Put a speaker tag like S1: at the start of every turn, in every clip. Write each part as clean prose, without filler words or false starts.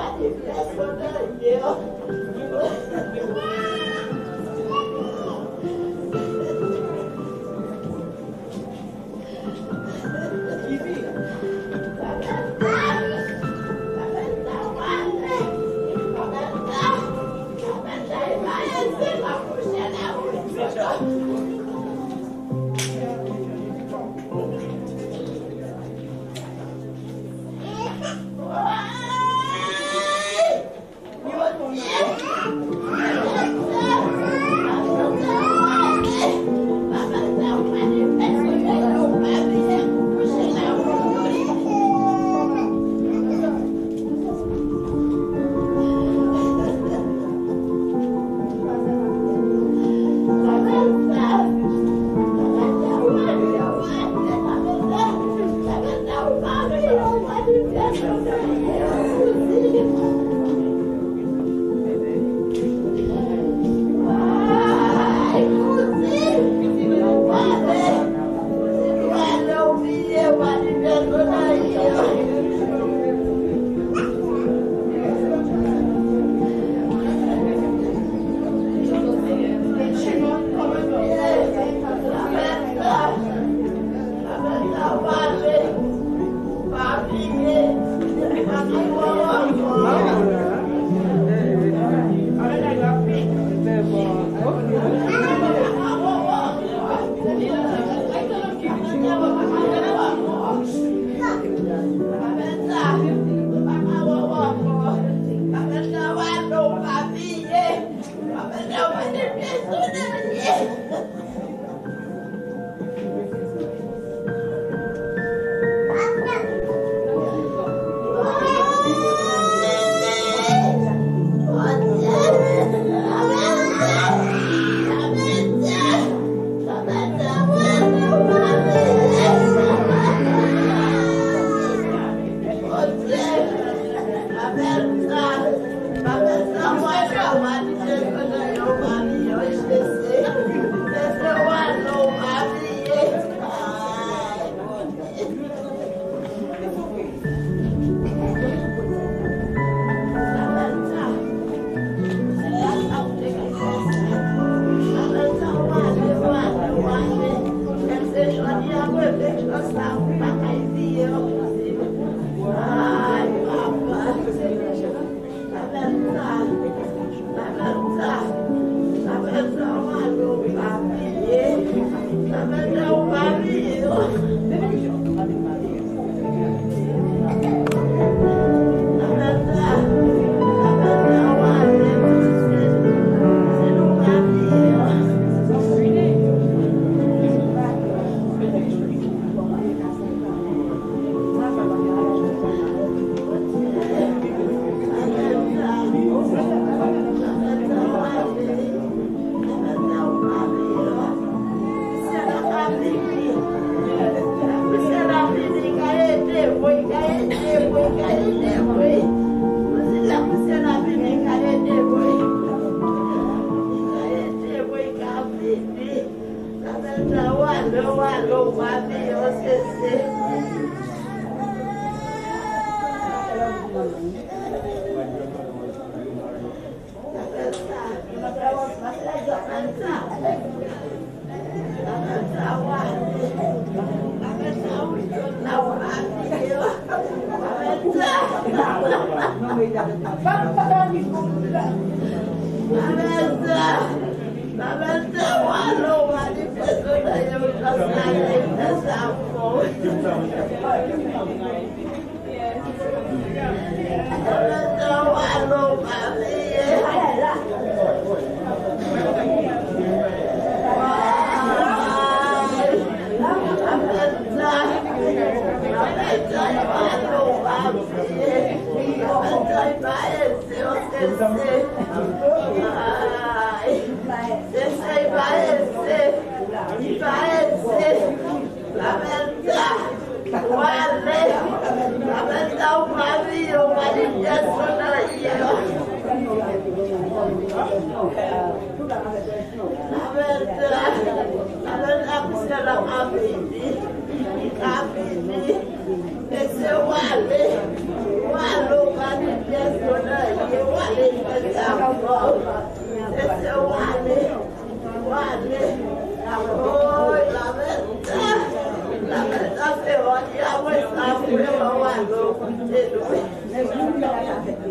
S1: Esse é o Ale, o alô,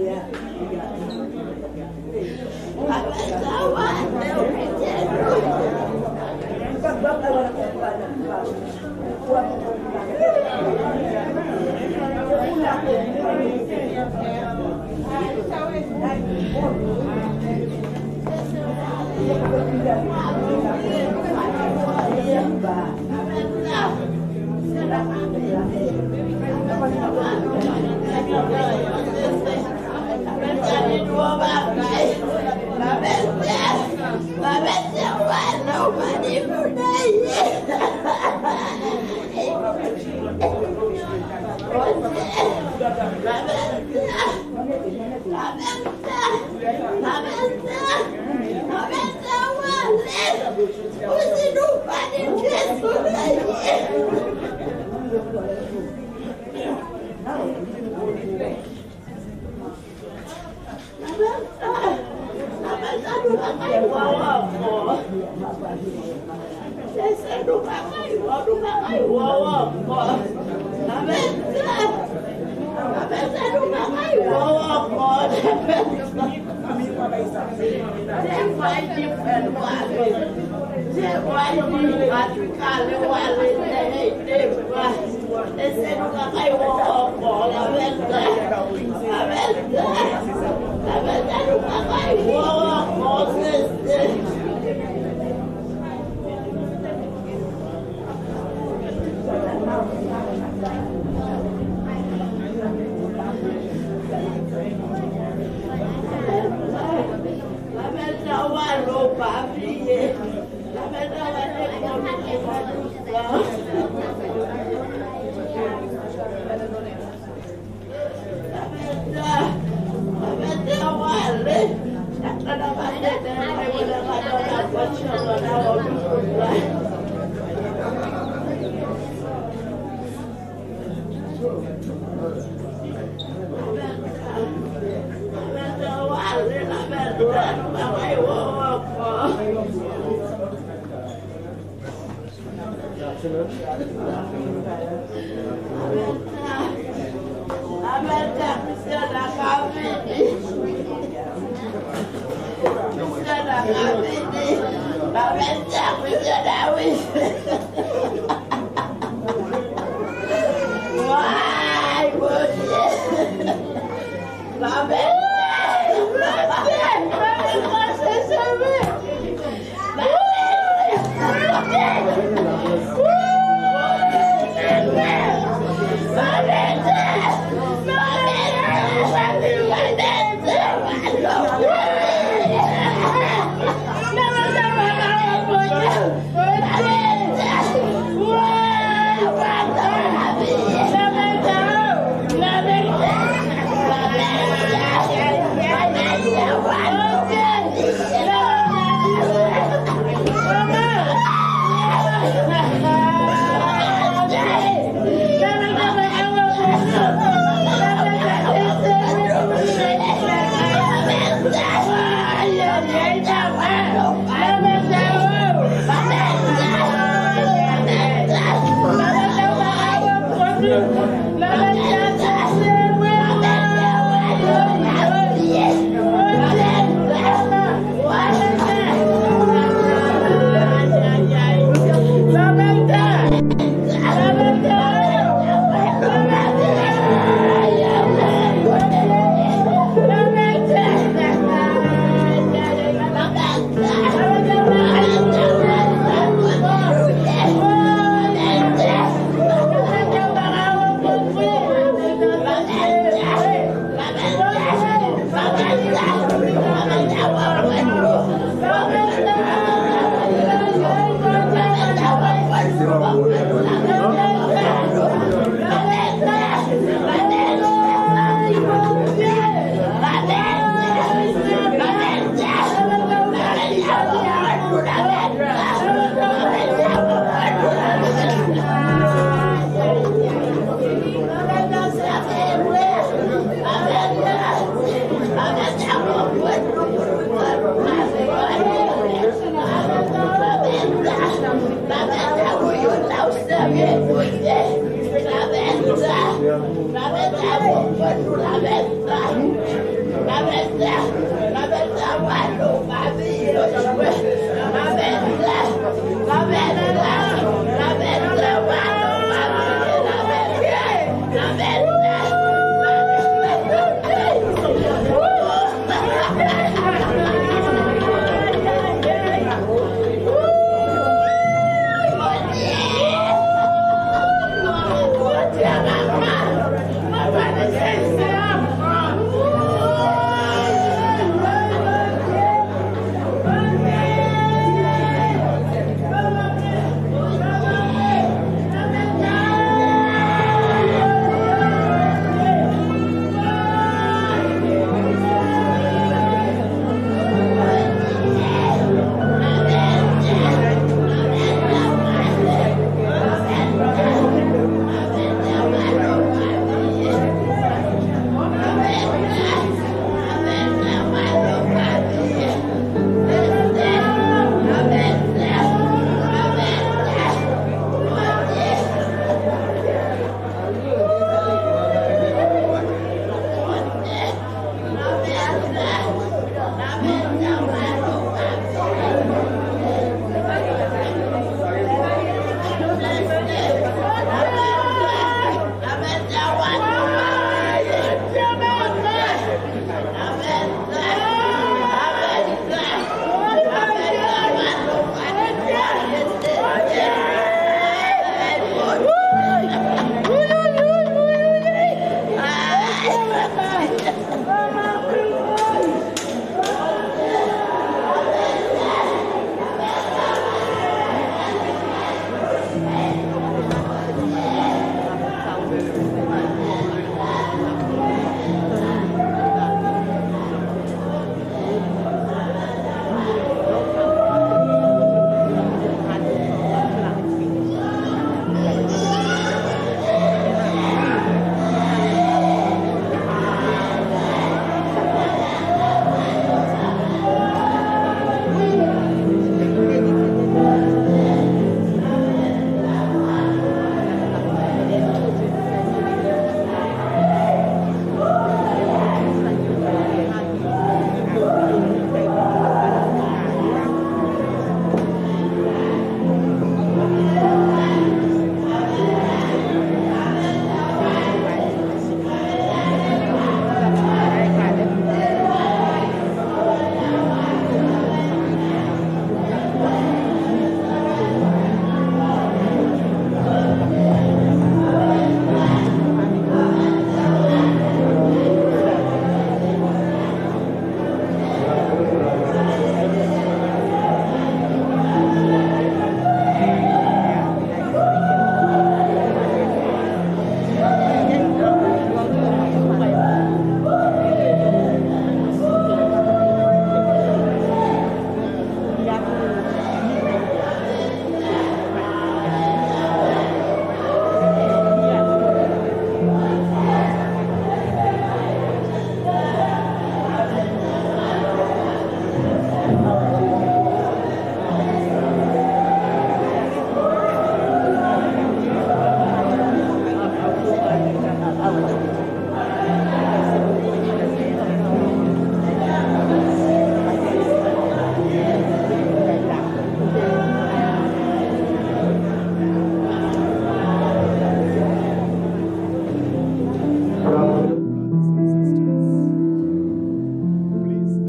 S1: Yeah.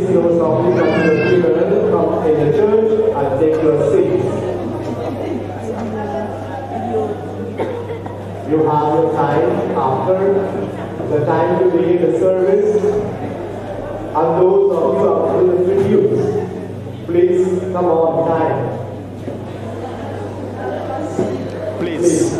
S1: those of you come to the funeral, come in the church and take your seats. You have your time after the time to begin the service. And those of you up to the tributes, please come on time. Please.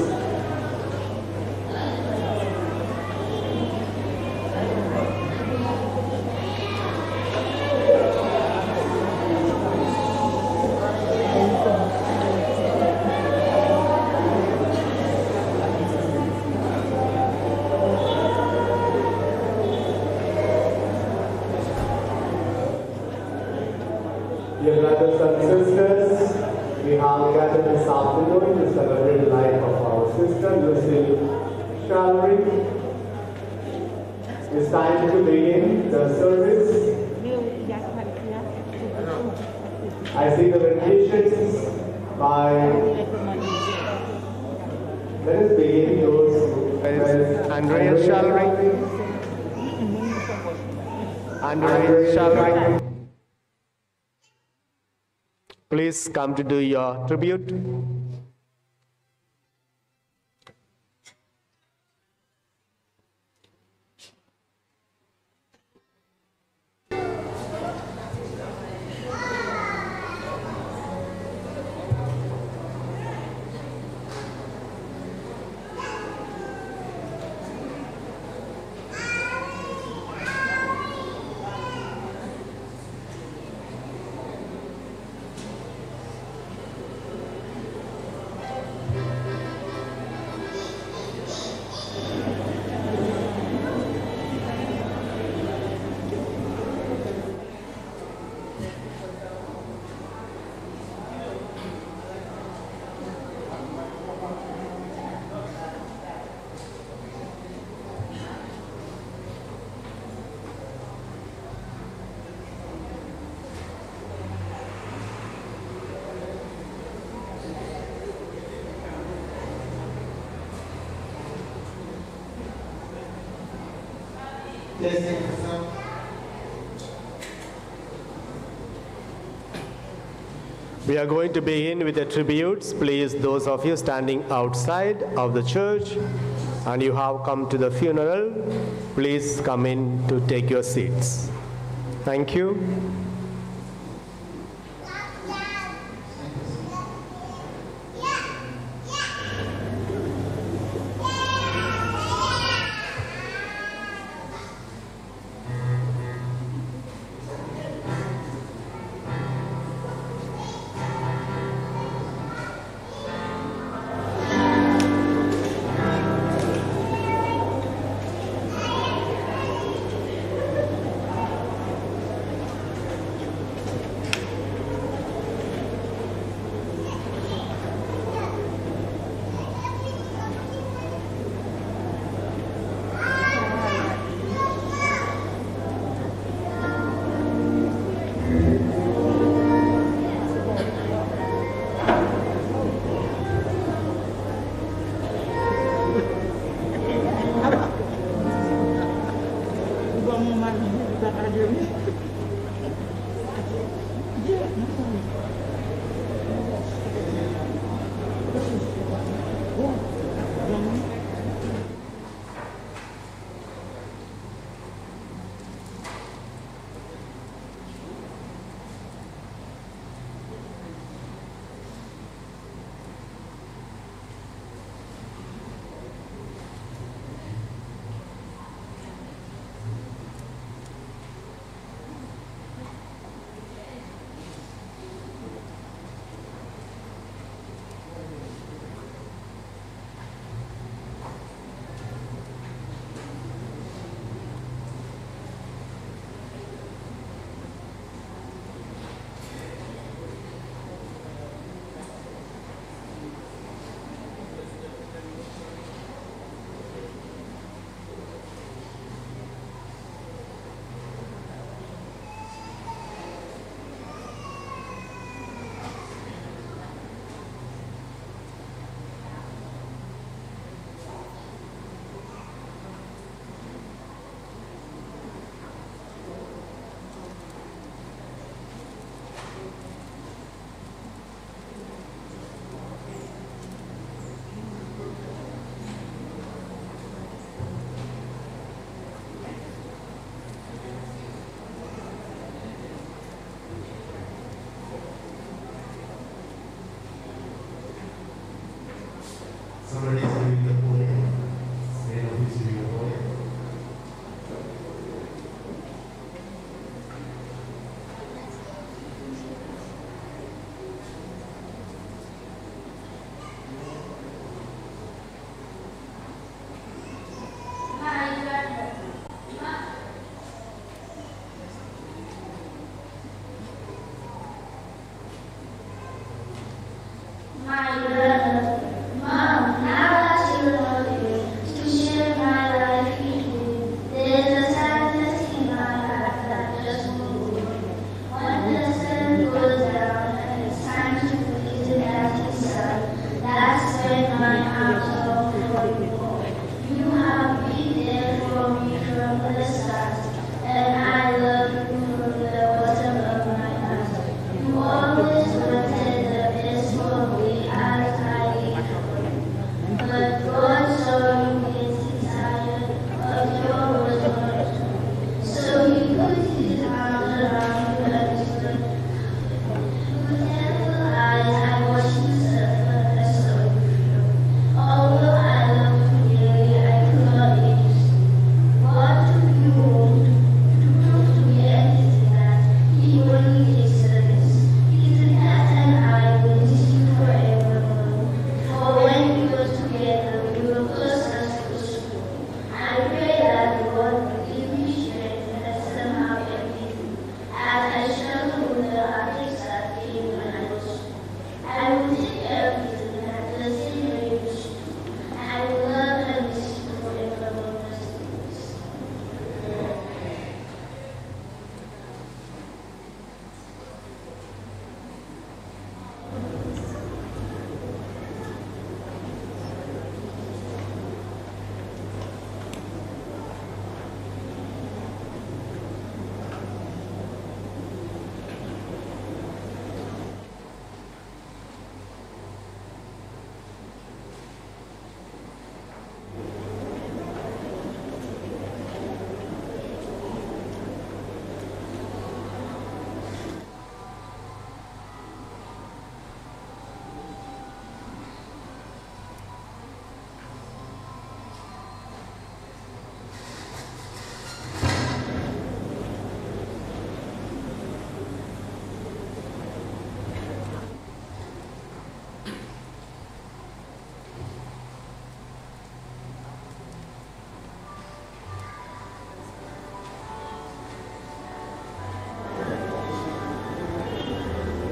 S1: Dear brothers and sisters, we have gathered this afternoon to celebrate the life of our sister, Lucille Shalry. It's time to begin the service. I see the renditions by... Let us begin those...
S2: Andrea Shalry. Andrea Shalry. Please come to do your tribute. We are going to begin with the tributes. Please, those of you standing outside of the church and you have come to the funeral, please come in to take your seats. Thank you.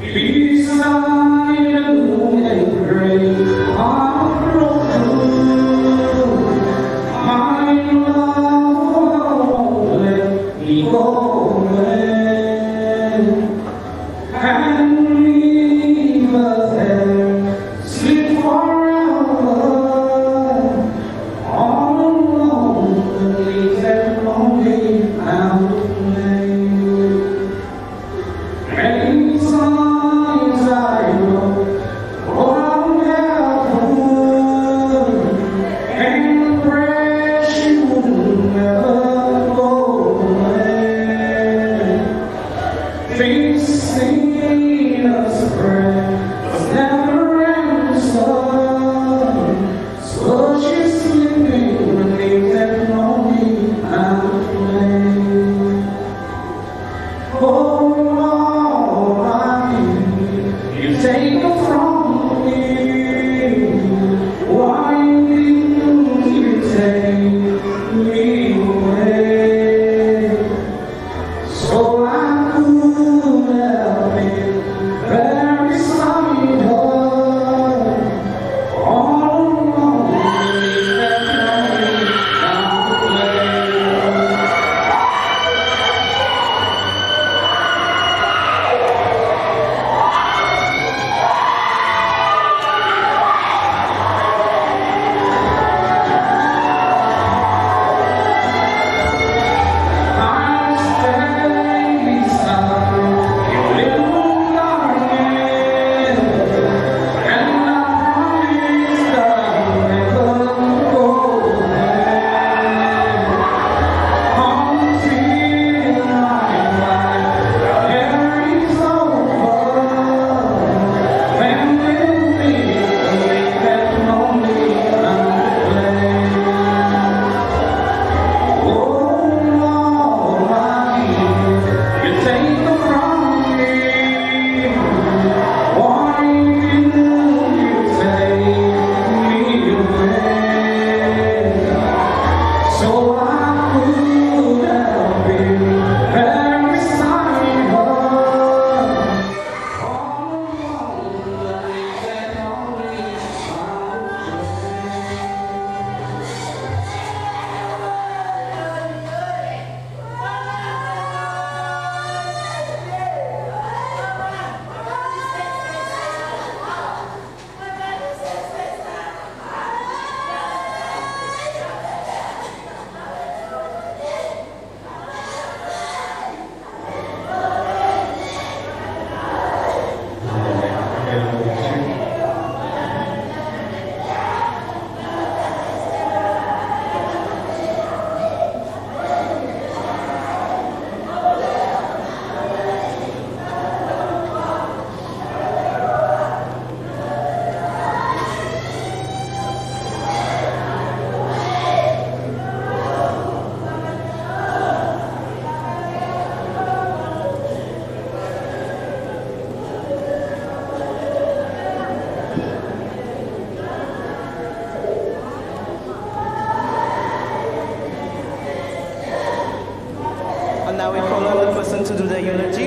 S3: to do the eulogy.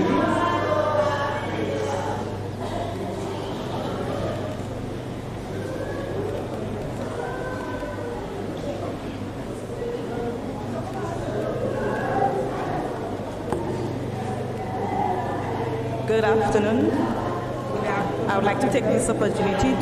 S3: Good afternoon. I would like to take this opportunity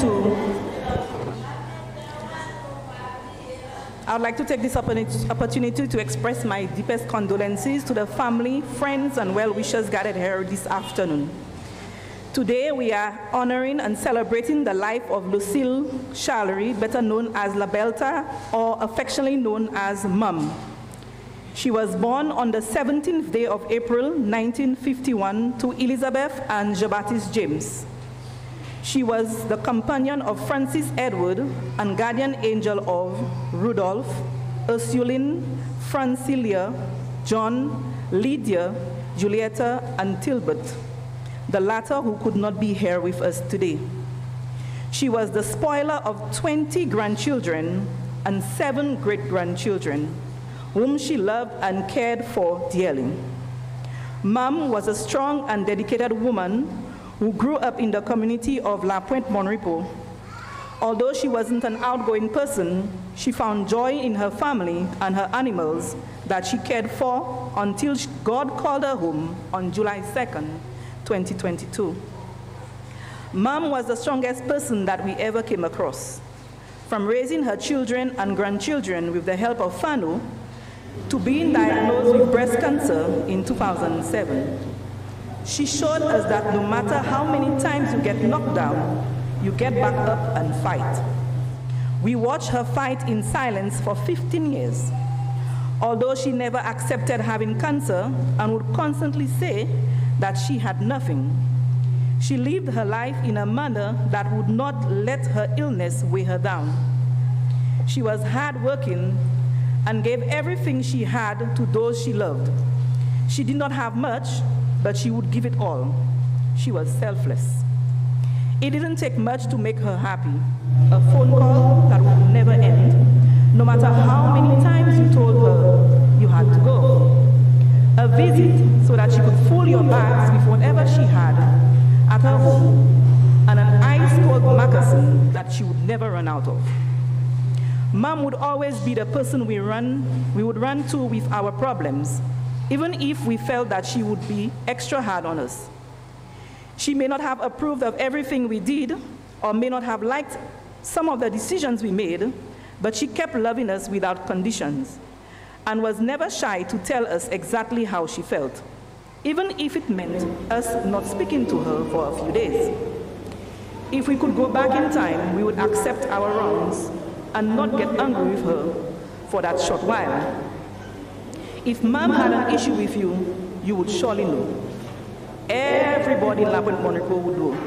S3: to express my deepest condolences to the family, friends, and well-wishers gathered here this afternoon. Today, we are honoring and celebrating the life of Lucille Charlery, better known as La Belta, or affectionately known as Mum. She was born on the 17th day of April, 1951, to Elizabeth and Jean-Baptiste James. She was the companion of Francis Edward and guardian angel of Rudolph, Ursuline, Francilia, John, Lydia, Julietta, and Tilbert, the latter who could not be here with us today. She was the spoiler of 20 grandchildren and 7 great-grandchildren, whom she loved and cared for dearly. Mum was a strong and dedicated woman who grew up in the community of La Pointe Mon Repos. Although she wasn't an outgoing person, she found joy in her family and her animals that she cared for until God called her home on July 2nd, 2022. Mom was the strongest person that we ever came across. From raising her children and grandchildren with the help of FANU, to being diagnosed with breast cancer in 2007. She showed us that no matter how many times you get knocked down, you get back up and fight. We watched her fight in silence for 15 years. Although she never accepted having cancer and would constantly say that she had nothing, she lived her life in a manner that would not let her illness weigh her down. She was hardworking and gave everything she had to those she loved. She did not have much, but she would give it all. She was selfless. It didn't take much to make her happy. A phone call that would never end, no matter how many times you told her you had to go. A visit so that she could fill your bags with whatever she had at her home, and an ice-cold moccasin that she would never run out of. Mom would always be the person we would run to with our problems, even if we felt that she would be extra hard on us. She may not have approved of everything we did, or may not have liked some of the decisions we made, but she kept loving us without conditions, and was never shy to tell us exactly how she felt, even if it meant us not speaking to her for a few days. If we could go back in time, we would accept our wrongs and not get angry with her for that short while. If Mom had an issue with you, you would surely know. Everybody in La Pointe Mon Repos would know.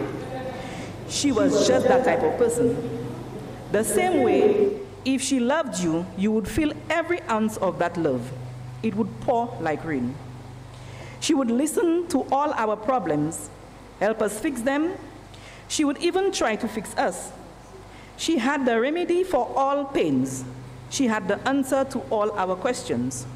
S3: She was just that type of person. The same way, if she loved you, you would feel every ounce of that love. It would pour like rain. She would listen to all our problems, help us fix them. She would even try to fix us. She had the remedy for all pains. She had the answer to all our questions.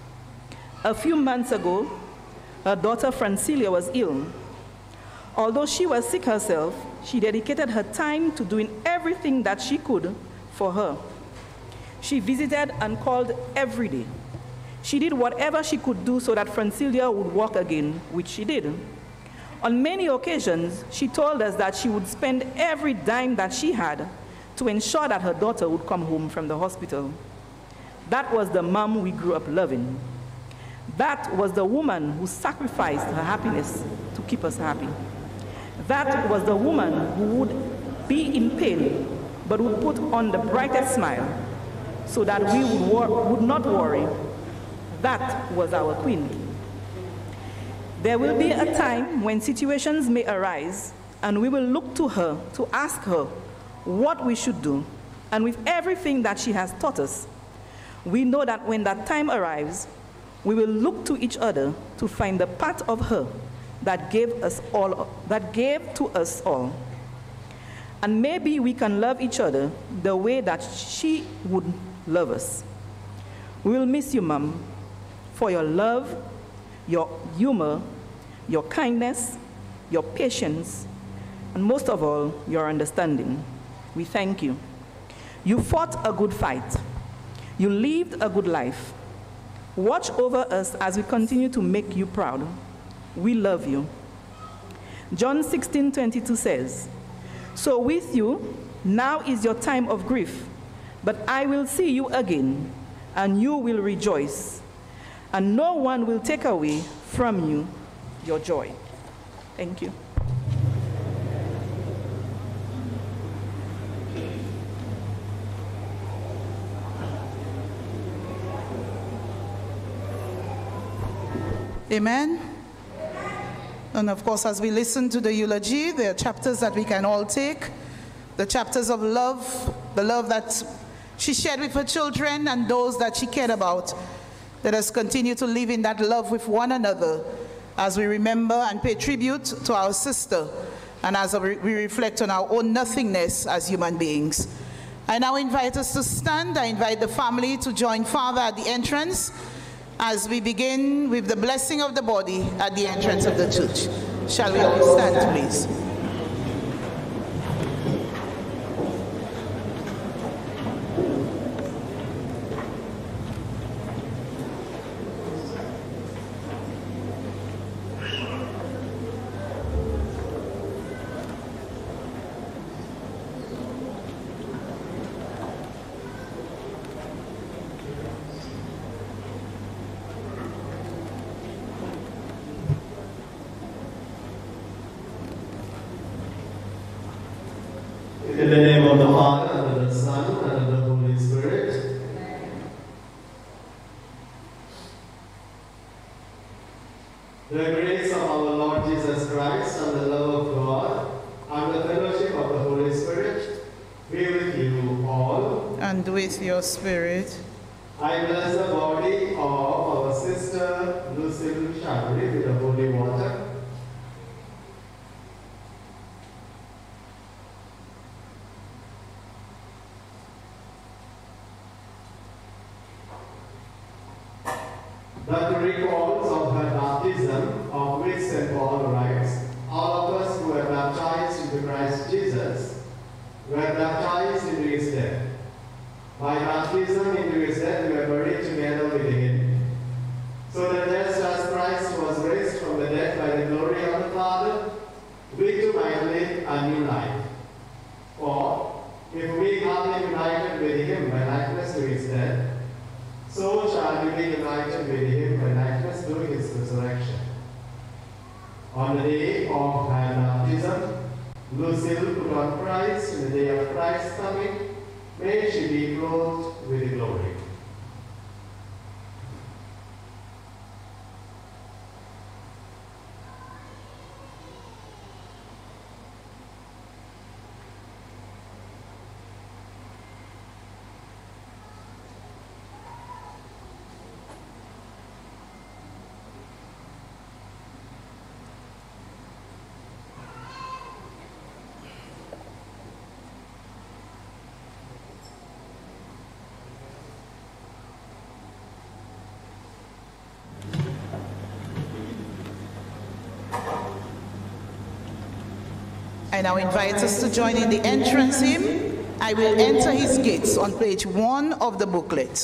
S3: A few months ago, her daughter Francilia was ill. Although she was sick herself, she dedicated her time to doing everything that she could for her. She visited and called every day. She did whatever she could do so that Francilia would walk again, which she did. On many occasions, she told us that she would spend every dime that she had to ensure that her daughter would come home from the hospital. That was the mom we grew up loving. That was the woman who sacrificed her happiness to keep us happy. That was the woman who would be in pain, but would put on the brightest smile so that we would not worry. That was our queen. There will be a time when situations may arise, and we will look to her to ask her what we should do. And with everything that she has taught us, we know that when that time arrives, we will look to each other to find the part of her that gave to us all. And maybe we can love each other the way that she would love us. We will miss you, Mom, for your love, your humor, your kindness, your patience, and most of all, your understanding. We thank you. You fought a good fight. You lived a good life. Watch over us as we continue to make you proud. We love you. John 16:22 says, "So with you, now is your time of grief, but I will see you again, and you will rejoice, and no one will take away from you your joy." Thank you.
S4: Amen. And of course, as we listen to the eulogy, there are chapters that we can all take. The chapters of love, the love that she shared with her children and those that she cared about. Let us continue to live in that love with one another as we remember and pay tribute to our sister and as we reflect on our own nothingness as human beings. I now invite us to stand. I invite the family to join Father at the entrance as we begin with the blessing of the body at the entrance of the church. Shall we all stand, please?
S2: In the name of the Father, and of the Son, and of the Holy Spirit. The grace of our Lord Jesus Christ, and the love of God, and the fellowship of the Holy Spirit be with you all.
S4: And with your spirit.
S2: I bless the body of our sister Lucille Shabri with the holy water. That recalls of her baptism, of which St. Paul writes, all of us who were baptized into Christ Jesus were baptized into his death. By baptism into his death we were buried together with him, so that just as Christ was raised from the dead by the glory of the Father, we too might live a new life. For if we have been united with him by likeness to his death, so shall we be united with him by likeness to his resurrection. On the day of her baptism, Lucille put on Christ. In the day of Christ's coming, may she be clothed with glory.
S4: I now invite us to join in the entrance hymn, I Will Enter His Gates, on page 1 of the booklet.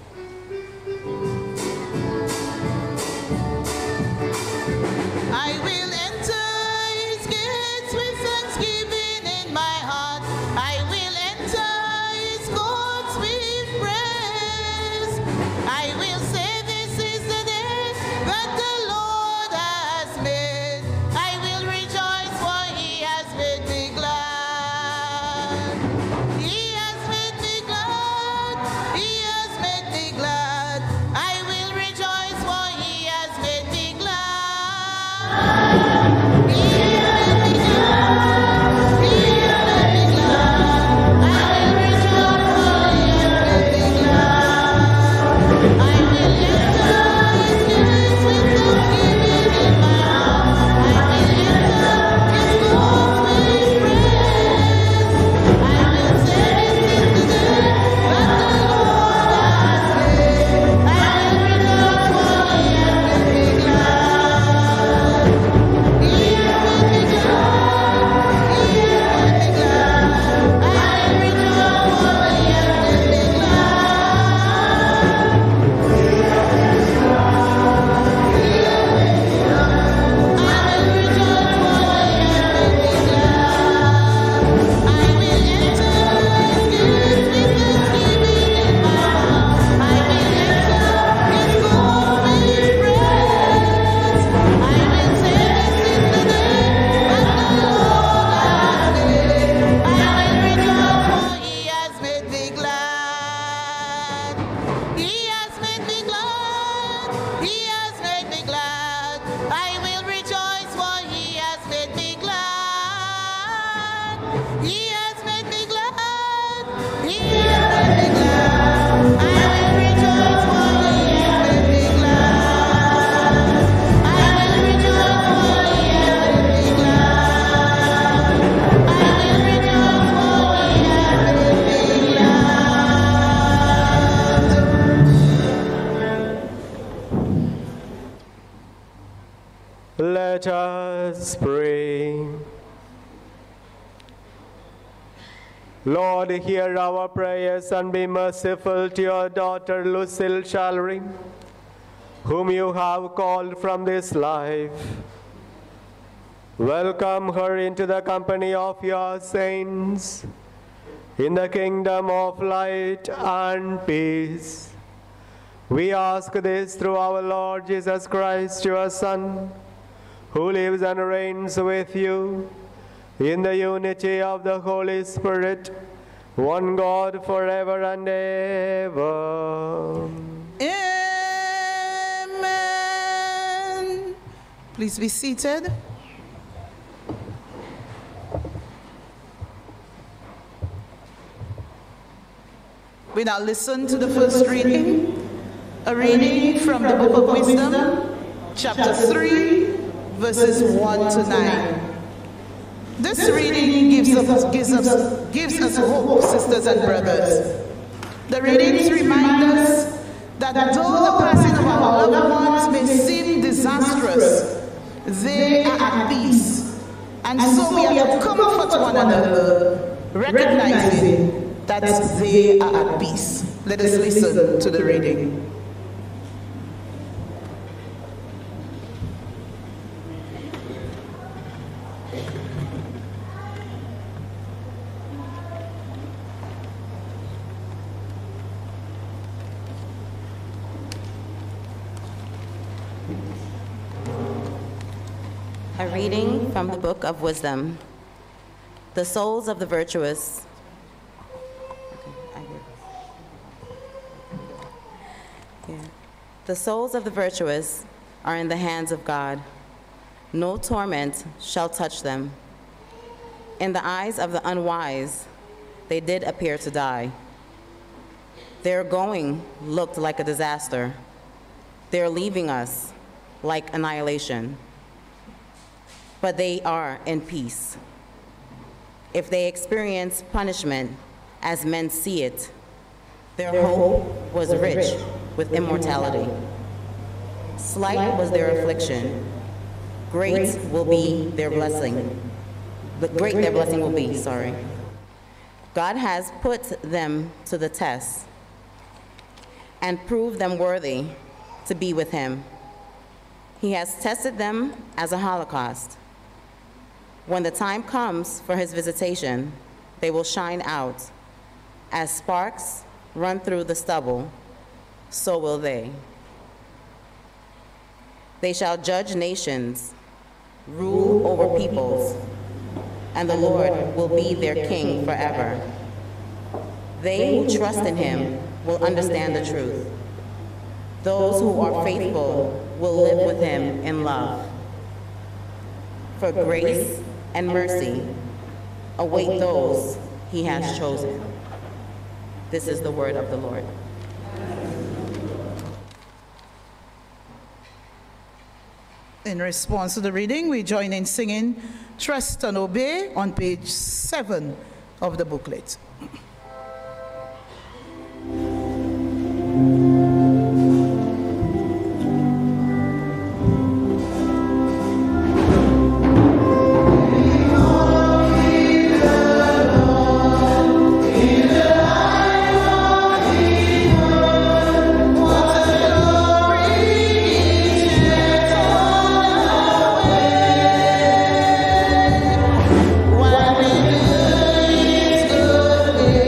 S4: I will enter his gates with thanksgiving in my heart. I will enter his courts with praise. I will say this is the day that the Lord has made. I will rejoice for he has made me glad. He has made me glad. He has made
S2: Let us pray. Lord, hear our prayers and be merciful to your daughter Lucille Shallery, whom you have called from this life. Welcome her into the company of your saints, in the kingdom of light and peace. We ask this through our Lord Jesus Christ, your Son, who lives and reigns with you in the unity of the Holy Spirit, one God forever and ever.
S4: Amen. Please be seated. We now listen to the first reading, a reading from the Book of Wisdom, chapter 3, verses 1 to 9. This reading gives us hope, sisters and brothers. The readings remind us that though the passing of our loved ones may seem disastrous, they are at peace. And so we are to comfort one another, recognizing that they are at peace. Let us listen to the reading.
S5: A reading from the Book of Wisdom. The souls of the virtuous. The souls of the virtuous are in the hands of God. No torment shall touch them. In the eyes of the unwise, they did appear to die. Their going looked like a disaster. Their leaving us like annihilation. But they are in peace. If they experience punishment as men see it, their hope was rich with immortality. Slight was their affliction. Great will be their blessing. Great their blessing will be, sorry. God has put them to the test and proved them worthy to be with him. He has tested them as a holocaust. When the time comes for his visitation, they will shine out. As sparks run through the stubble, so will they. They shall judge nations, rule over peoples, and the Lord will be their king forever. They who trust in him will understand the truth. Those who are faithful will live with him in love. For grace and mercy await those he has chosen. This is the word of the Lord.
S4: In response to the reading, we join in singing Trust and Obey on page 7 of the booklet.
S6: When we do is good.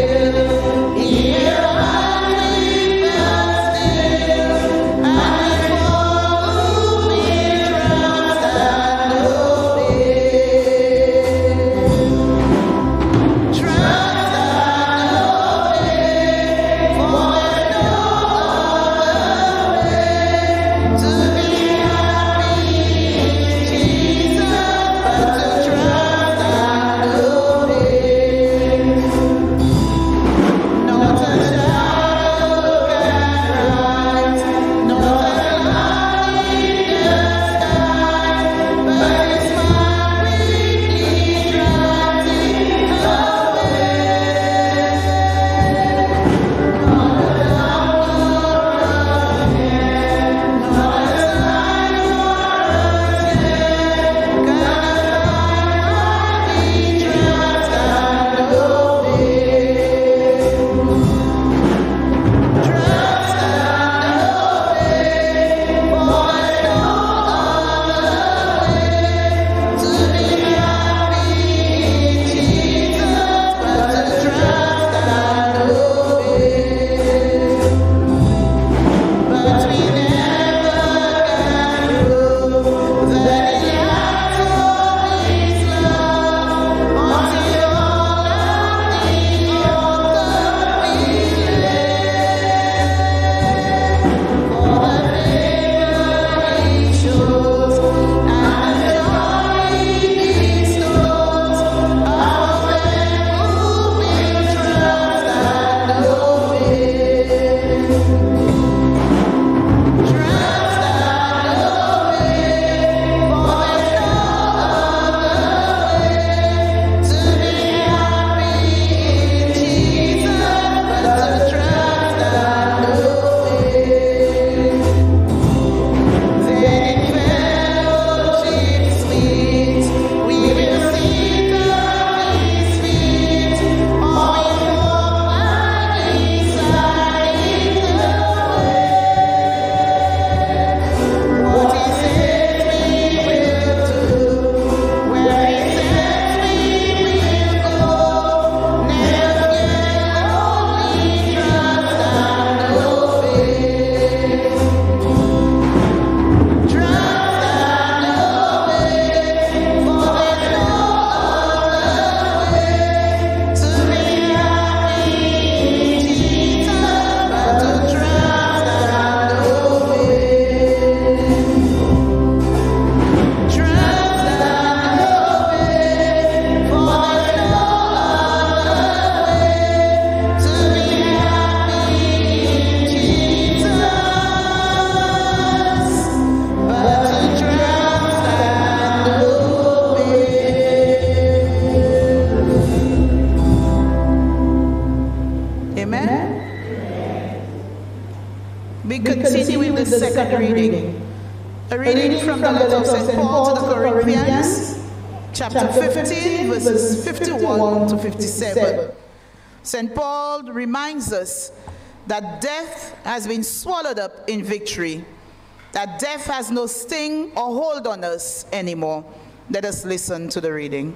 S4: second reading. A reading from the letter of St. Paul to the Corinthians, chapter 15, verses 51 to 57. St. Paul reminds us that death has been swallowed up in victory, that death has no sting or hold on us anymore. Let us listen to the reading.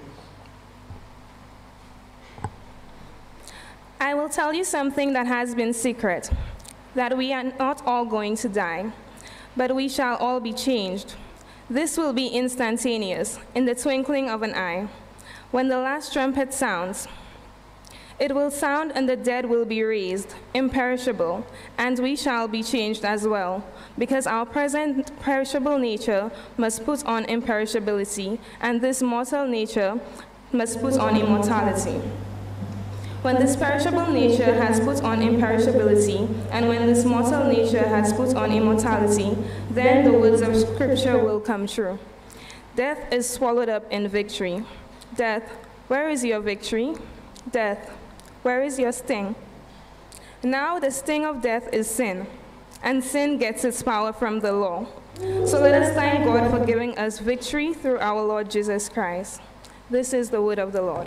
S6: I will tell you something that has been secret, that we are not all going to die, but we shall all be changed. This will be instantaneous, in the twinkling of an eye. When the last trumpet sounds, it will sound and the dead will be raised, imperishable, and we shall be changed as well, because our present perishable nature must put on imperishability, and this mortal nature must put on immortality. When this perishable nature has put on imperishability, and when this mortal nature has put on immortality, then the words of Scripture will come true. Death is swallowed up in victory. Death, where is your victory? Death, where is your sting? Now the sting of death is sin, and sin gets its power from the law. So let us thank God for giving us victory through our Lord Jesus Christ. This is the word of the Lord.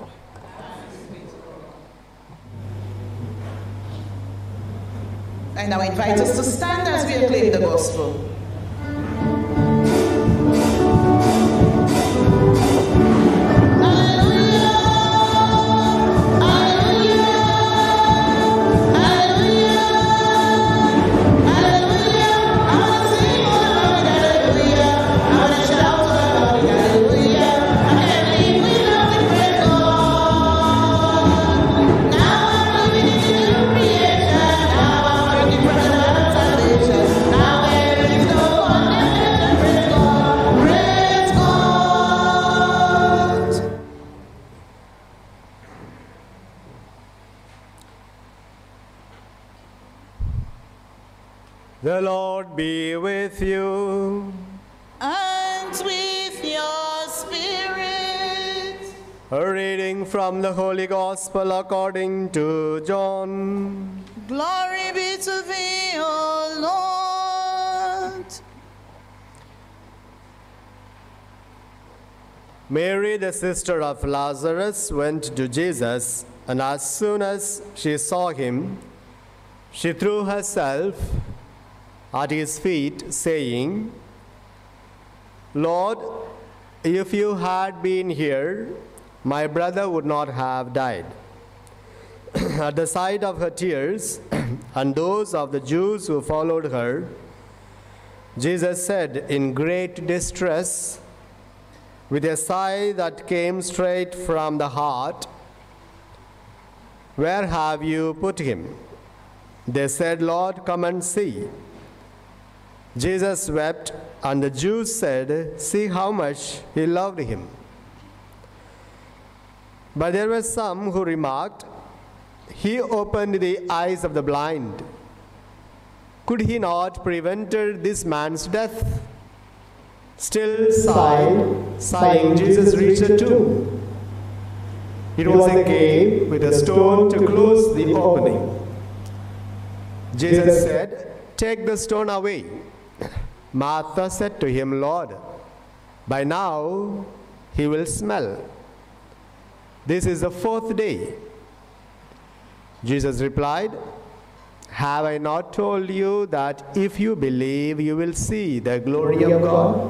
S4: I now invite us to stand as we acclaim the gospel.
S2: The Lord be with you.
S4: And with your spirit.
S2: A reading from the Holy Gospel according to John.
S4: Glory be to thee, O Lord.
S2: Mary, the sister of Lazarus, went to Jesus, and as soon as she saw him, she threw herself at his feet, saying, Lord, if you had been here, my brother would not have died. At the sight of her tears and those of the Jews who followed her, Jesus said in great distress, with a sigh that came straight from the heart, Where have you put him? They said, Lord, come and see. Jesus wept, and the Jews said, See how much he loved him. But there were some who remarked, He opened the eyes of the blind. Could he not prevented this man's death? Still sighing, Jesus reached the tomb. It was a cave with a stone to close the opening. Jesus said, Take the stone away. Martha said to him, Lord, by now he will smell. This is the fourth day. Jesus replied, Have I not told you that if you believe, you will see the glory of God?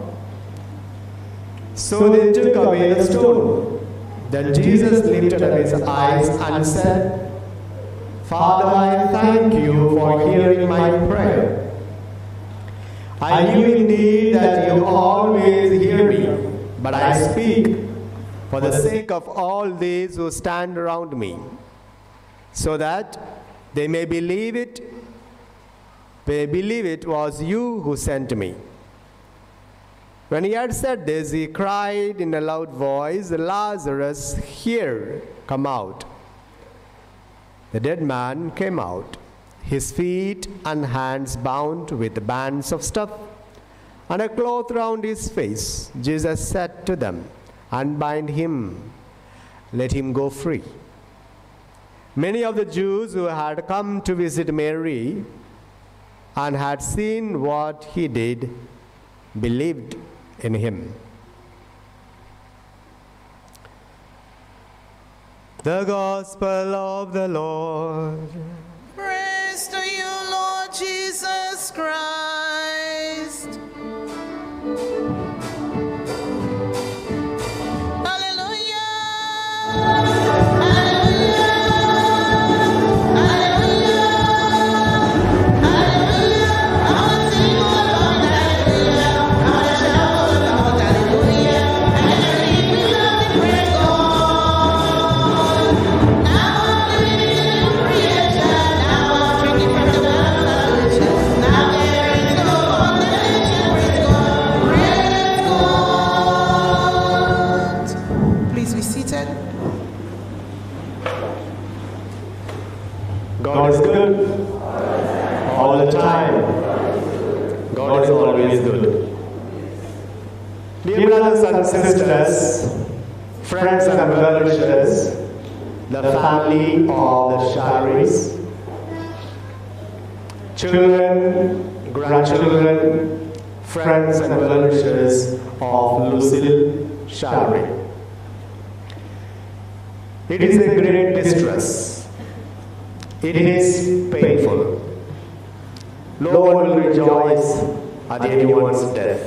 S2: So they took away the stone. Then Jesus lifted up his eyes and said, Father, I thank you for hearing my prayer. I knew indeed that you always hear me, but I speak for the sake of all these who stand around me, so that they may believe it was you who sent me. When he had said this, he cried in a loud voice, Lazarus, here, come out. The dead man came out, his feet and hands bound with bands of stuff, and a cloth round his face. Jesus said to them, Unbind him, let him go free. Many of the Jews who had come to visit Mary and had seen what he did, believed in him. The Gospel of the Lord.
S4: Praise to you, Lord Jesus Christ.
S2: God is good all the time. God is always good. Dear brothers and sisters, friends and well-wishers, the family of the Shalleries, children, grandchildren, friends and well-wishers of Lucille Shallery. It is a great distress. It is painful. No one will rejoice at anyone's death.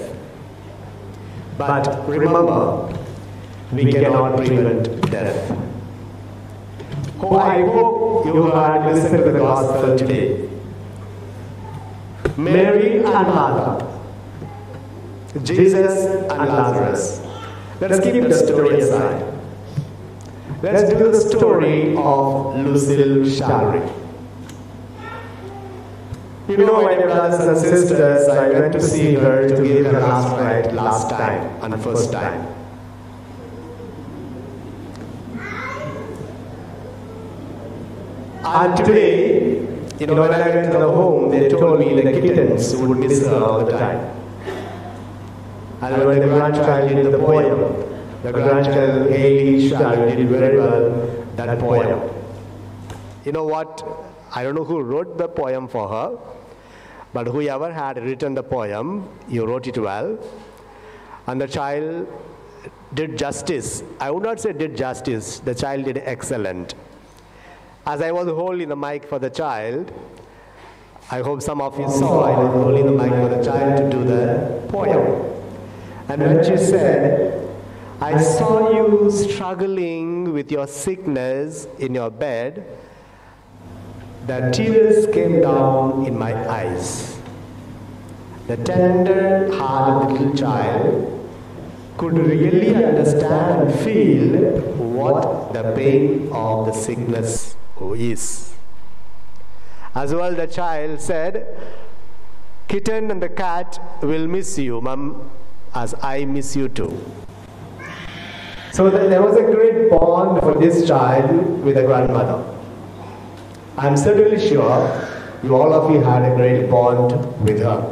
S2: But remember, we cannot prevent death. Oh, I hope you have listened to the gospel today. Mary and Martha, Jesus and Lazarus. Let's keep the story aside. Let's do the story of Lucille Shallery. You know, my brothers and sisters, I went to see her to give her last rite last time and first time. And today, you know, when I went to the home, they told me the kittens would miss her all the time. And when the grandchild did the poem, the grandchild Haley Shallery did very well that poem. You know what? I don't know who wrote the poem for her, but whoever had written the poem, you wrote it well. And the child did justice. I would not say did justice. The child did excellent. As I was holding the mic for the child, I hope some of you saw I was holding the mic for the child to do the poem. And when she said, I saw you struggling with your sickness in your bed, the tears came down in my eyes. The tender-hearted little child could really understand and feel what the pain of the sickness is. As well, the child said, kitten and the cat will miss you, Mum, as I miss you too. So there was a great bond for this child with the grandmother. I'm certainly sure all of you had a great bond with her.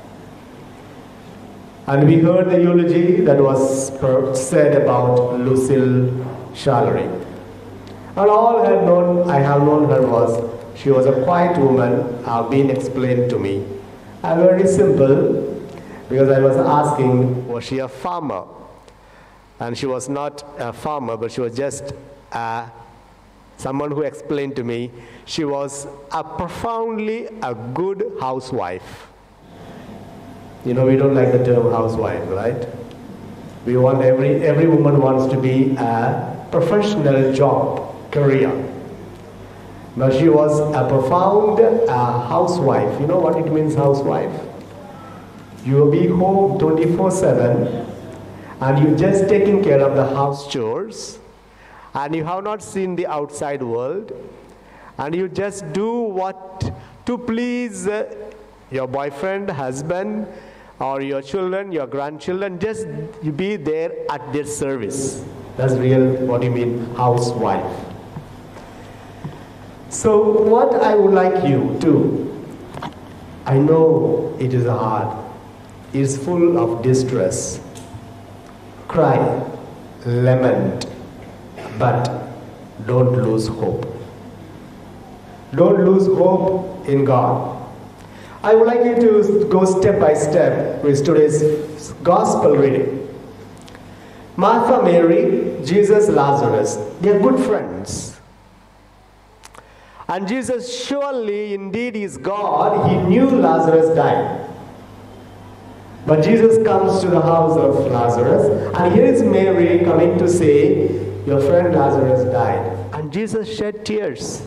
S2: And we heard the eulogy that was said about Lucille Shallery. And all I have known her was she was a quiet woman, been explained to me. And very simple, because I was asking, was she a farmer? And she was not a farmer, but she was just someone who explained to me she was profoundly a good housewife. You know, we don't like the term housewife, right? We want every woman wants to be a professional job, career. But she was a profound housewife. You know what it means, housewife? You will be home 24/7. And you're just taking care of the house chores, and you have not seen the outside world, and you just do what to please your boyfriend, husband, or your children, your grandchildren, just you be there at their service. That's real, what you mean, housewife. So what I would like you to, I know it is hard, it is full of distress. Cry, lament, but don't lose hope. Don't lose hope in God. I would like you to go step by step with today's gospel reading. Martha, Mary, Jesus, Lazarus, they are good friends. And Jesus, surely indeed is God, he knew Lazarus died. But Jesus comes to the house of Lazarus, and here is Mary coming to say, your friend Lazarus died. And Jesus shed tears.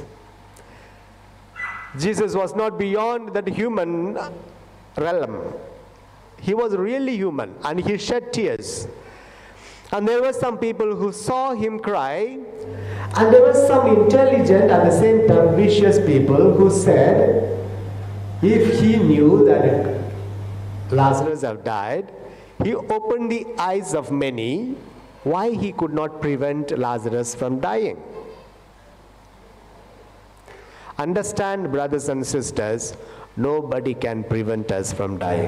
S2: Jesus was not beyond that human realm. He was really human, and he shed tears. And there were some people who saw him cry, and there were some intelligent, at the same time vicious people who said, if he knew that Lazarus had died, he opened the eyes of many, why he could not prevent Lazarus from dying. Understand, brothers and sisters, nobody can prevent us from dying.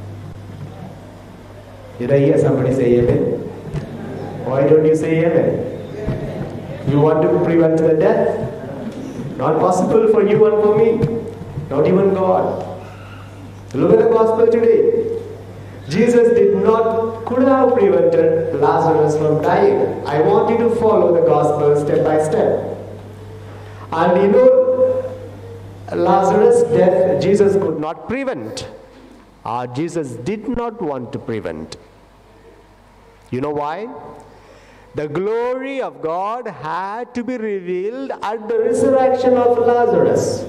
S2: Did I hear somebody say amen? Why don't you say amen? You want to prevent the death? Not possible for you and for me. Not even God. Look at the gospel today. Jesus could have prevented Lazarus from dying. I want you to follow the gospel step by step. And you know, Lazarus' death, Jesus could not prevent. Jesus did not want to prevent. You know why? The glory of God had to be revealed at the resurrection of Lazarus.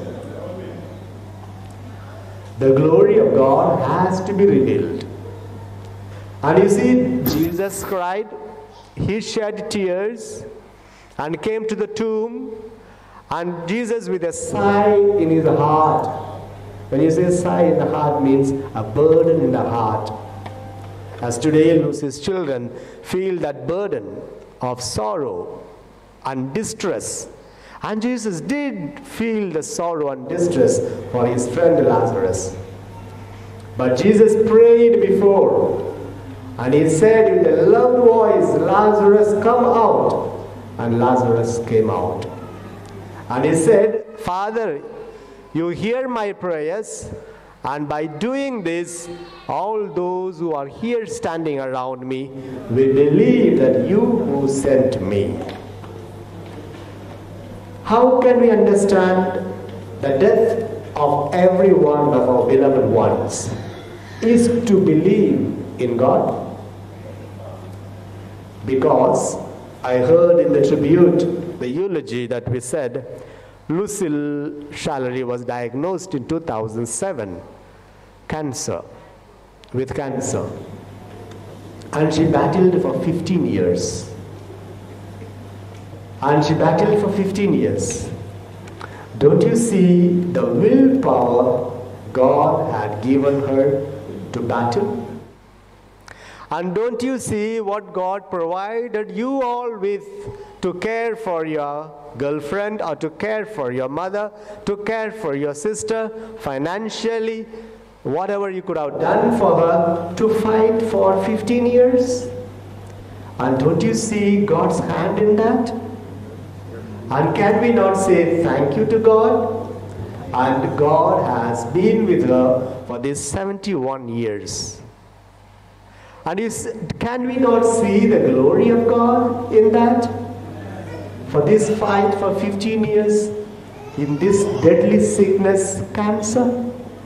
S2: The glory of God has to be revealed. And you see, Jesus cried, he shed tears and came to the tomb, and Jesus with a sigh in his heart. When you say sigh in the heart means a burden in the heart. As today Lucy's children feel that burden of sorrow and distress. And Jesus did feel the sorrow and distress for his friend Lazarus. But Jesus prayed before, and he said with a loud voice, Lazarus, come out. And Lazarus came out. And he said, Father, you hear my prayers, and by doing this, all those who are here standing around me will believe that you who sent me. How can we understand the death of every one of our beloved ones is to believe in God? Because I heard in the tribute, the eulogy that we said, Lucille Shallery was diagnosed in 2007 with cancer. And she battled for 15 years. And she battled for 15 years. Don't you see the willpower God had given her to battle? And don't you see what God provided you all with to care for your girlfriend, or to care for your mother, to care for your sister financially, whatever you could have done for her, to fight for 15 years? And don't you see God's hand in that? And can we not say thank you to God? And God has been with her for these 71 years. And can we not see the glory of God in that? For this fight for 15 years, in this deadly sickness, cancer.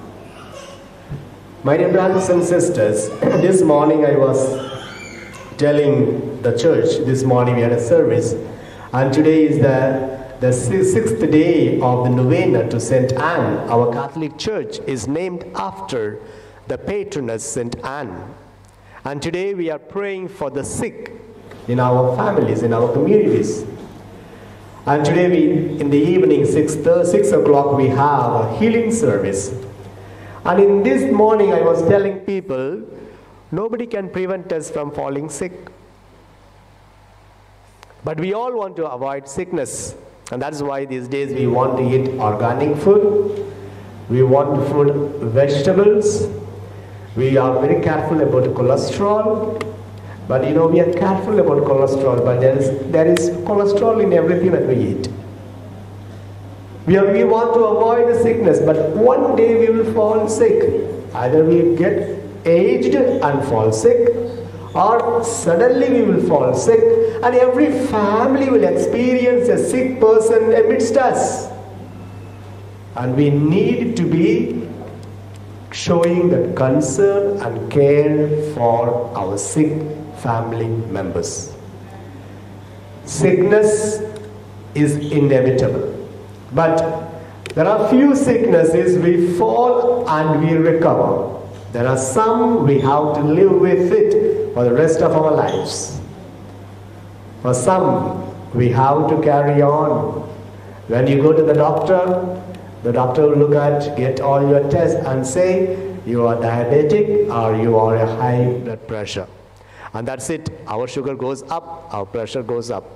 S2: My dear brothers and sisters, this morning I was telling the church, this morning we had a service, and today is the sixth day of the novena to St. Anne. Our Catholic Church is named after the patroness St. Anne. And today we are praying for the sick in our families, in our communities. And today in the evening, 6 o'clock, we have a healing service. And in this morning, I was telling people, nobody can prevent us from falling sick. But we all want to avoid sickness. And that's why these days we want to eat organic food. We want food, vegetables. We are very careful about cholesterol. But you know, we are careful about cholesterol, but there is cholesterol in everything that we eat. We want to avoid the sickness, but one day we will fall sick. Either we get aged and fall sick, or suddenly we will fall sick, and every family will experience a sick person amidst us. And we need to be showing that concern and care for our sick family members. Sickness is inevitable, but there are few sicknesses we fall and we recover. There are some we have to live with it for the rest of our lives. For some, we have to carry on. When you go to the doctor will look at, get all your tests and say, you are diabetic or you are a high blood pressure. And that's it. Our sugar goes up, our pressure goes up.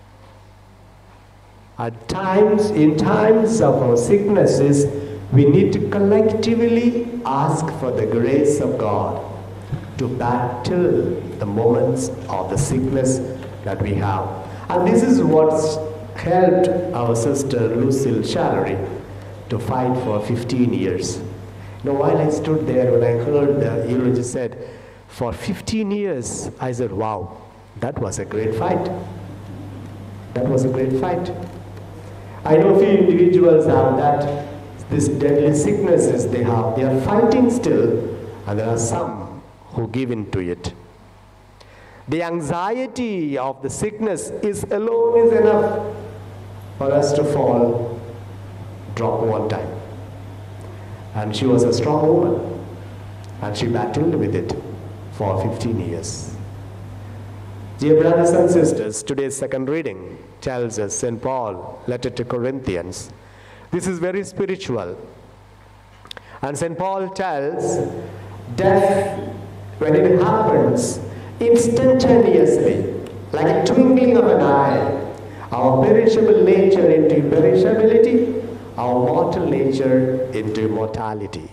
S2: At times, in times of our sicknesses, we need to collectively ask for the grace of God to battle the moments of the sickness that we have. And this is what's helped our sister Lucille Shallery to fight for 15 years. You know, while I stood there, when I heard the eulogist said, for 15 years, I said, wow, that was a great fight. That was a great fight. I know few individuals have that, these deadly sicknesses they are fighting still, and there are some who give in to it. The anxiety of the sickness alone is enough for us to fall, drop one time. And she was a strong woman, and she battled with it for 15 years. Dear brothers and sisters, today's second reading tells us St. Paul, letter to Corinthians. This is very spiritual. And St. Paul tells, death, when it happens, instantaneously, like a twinkling of an eye, our perishable nature into imperishability, our mortal nature into immortality.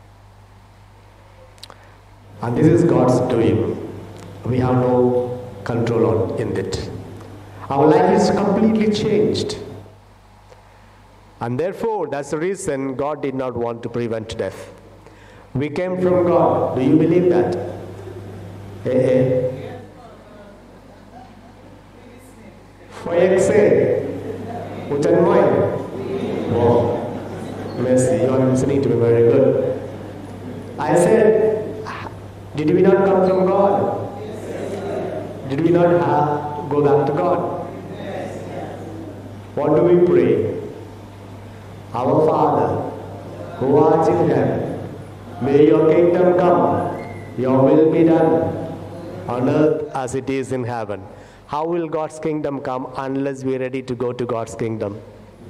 S2: And this is God's doing. We have no control in it. Our life is completely changed. And therefore, that's the reason God did not want to prevent death. We came from God. Do you believe that? Wow. Mercy, you are listening to me very good. I said, did we not come from God? Did we not go back to God? What do we pray? Our Father, who art in heaven, may your kingdom come, your will be done, on earth as it is in heaven. How will God's kingdom come unless we are ready to go to God's kingdom?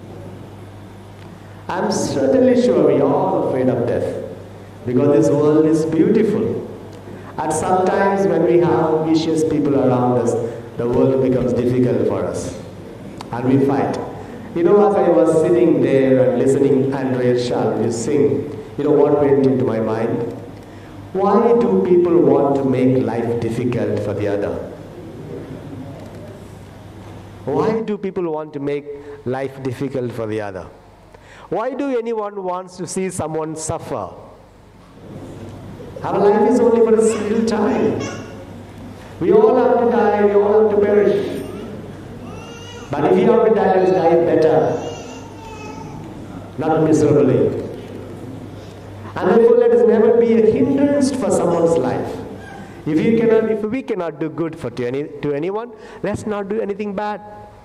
S2: I'm certainly sure we are all afraid of death, because this world is beautiful. And sometimes when we have vicious people around us, the world becomes difficult for us. And we fight. You know, as I was sitting there and listening Andreas Shallery sing, you know what went into my mind? Why do people want to make life difficult for the other? Why do people want to make life difficult for the other? Why do anyone wants to see someone suffer? Our life is only for a little time. We all have to die, we all have to perish. But if you have to die, let's die better, not miserably. And therefore, let us never be a hindrance for someone's life. If we cannot do good to anyone, let's not do anything bad.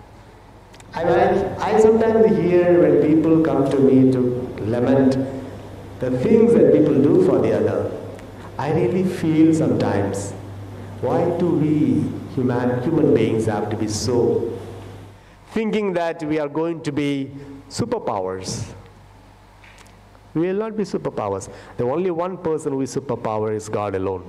S2: I sometimes hear when people come to me to lament the things that people do for the other. I really feel sometimes, why do we human beings have to be so thinking that we are going to be superpowers? We will not be superpowers. The only one person who is superpower is God alone.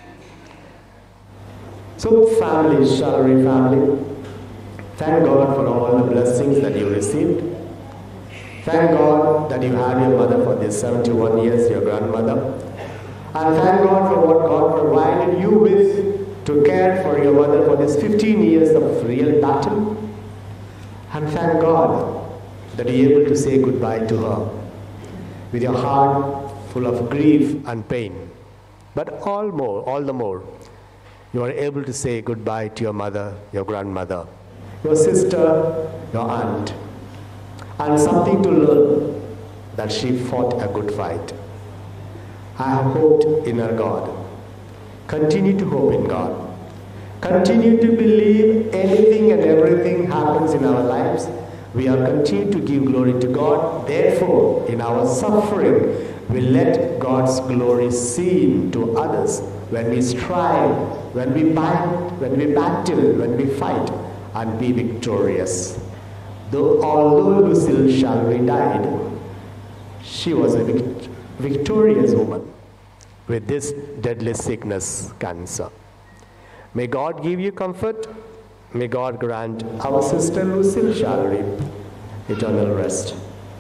S2: So family, Shallery family, thank God for all the blessings that you received. Thank God that you had your mother for these 71 years, your grandmother. And thank God for what God provided you with to care for your mother for these 15 years of real battle. And thank God that you're able to say goodbye to her with your heart full of grief and pain. But all the more, you are able to say goodbye to your mother, your grandmother, your sister, your aunt, and something to learn that she fought a good fight. I have hoped in our God. Continue to hope in God. Continue to believe anything and everything happens in our lives. We are continuing to give glory to God. Therefore, in our suffering, we let God's glory seen to others. When we strive, when we battle, when we fight, and be victorious. Although Lucille Shalvey died, she was a victorious woman with this deadly sickness, cancer. May God give you comfort. May God grant our sister Lucille Shalvey eternal rest.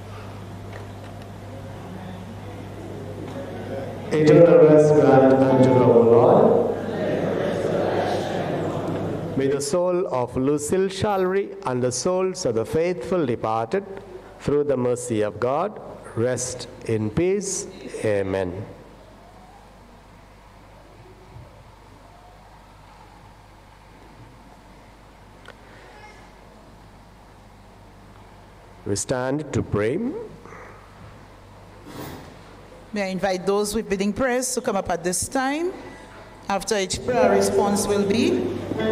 S2: Eternal rest grant unto her, O Lord. May the soul of Lucille Shalvey and the souls of the faithful departed, through the mercy of God, rest in peace. Amen. We stand to pray.
S4: May I invite those with bidding prayers to come up at this time. After each prayer, response will be.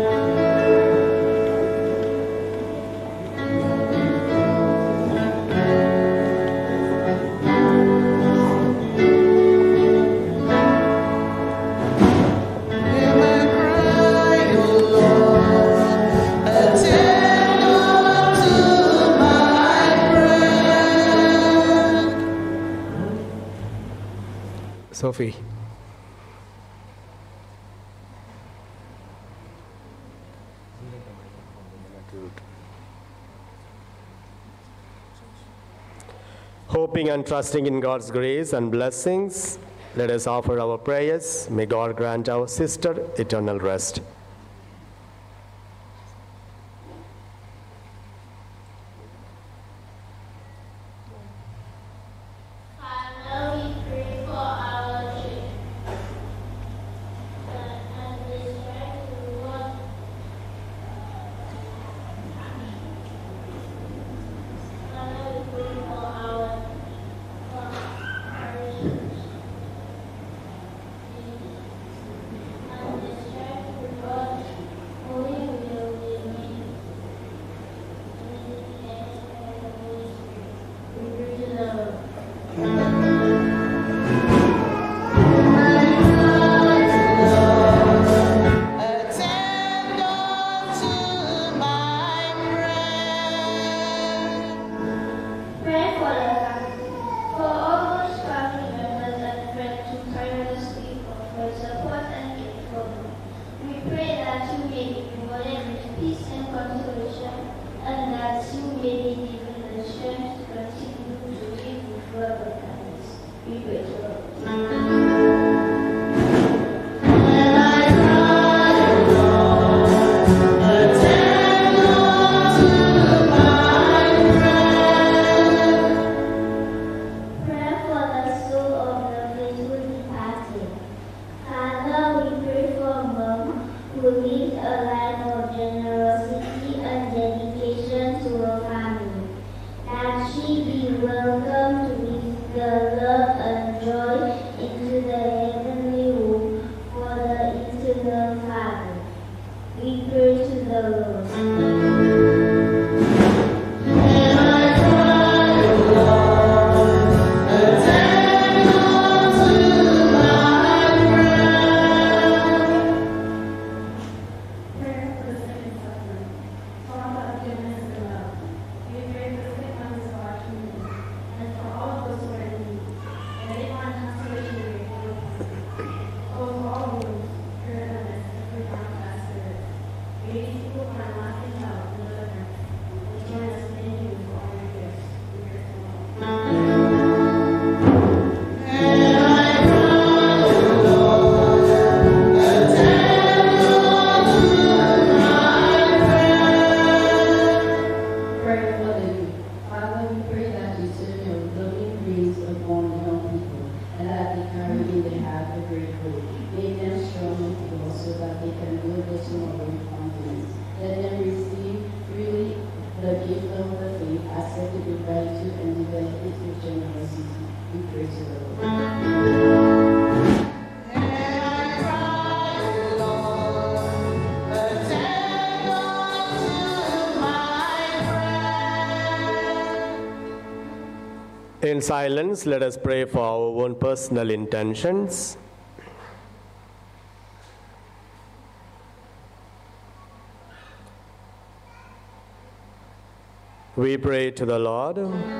S2: Sophie. Hoping and trusting in God's grace and blessings, let us offer our prayers. May God grant our sister eternal rest.
S7: May people find life in health. gift of the faith, accepted with gratitude and developed it with generosity. We pray to the Lord.
S2: In silence, let us pray for our own personal intentions. We pray to the Lord.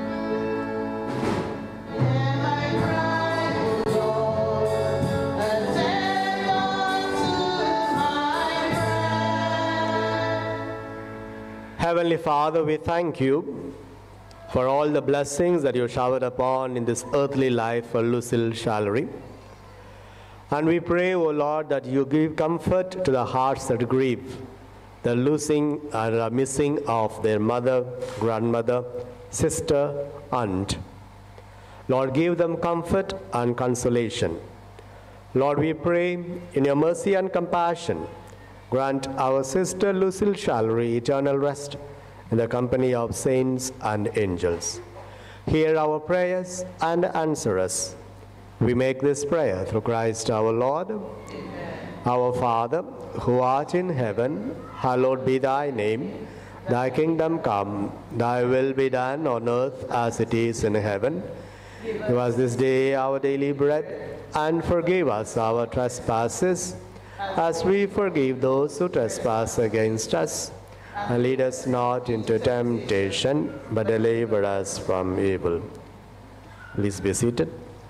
S2: Heavenly Father, we thank you for all the blessings that you showered upon in this earthly life for Lucille Shallery. And we pray, O Lord, that you give comfort to the hearts that grieve the losing or missing of their mother, grandmother, sister, aunt. Lord, give them comfort and consolation. Lord, we pray in your mercy and compassion, grant our sister Lucille Shallery eternal rest in the company of saints and angels. Hear our prayers and answer us. We make this prayer through Christ our Lord. Amen. Our Father, who art in heaven, hallowed be thy name. Thy kingdom come, thy will be done on earth as it is in heaven. Give us this day our daily bread, and forgive us our trespasses, as we forgive those who trespass against us. And lead us not into temptation, but deliver us from evil. Please be seated.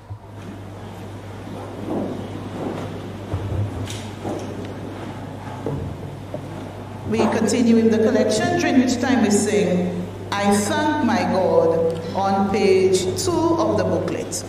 S4: We continue in the collection, during which time we sing, I Thank My God, on page 2 of the booklet.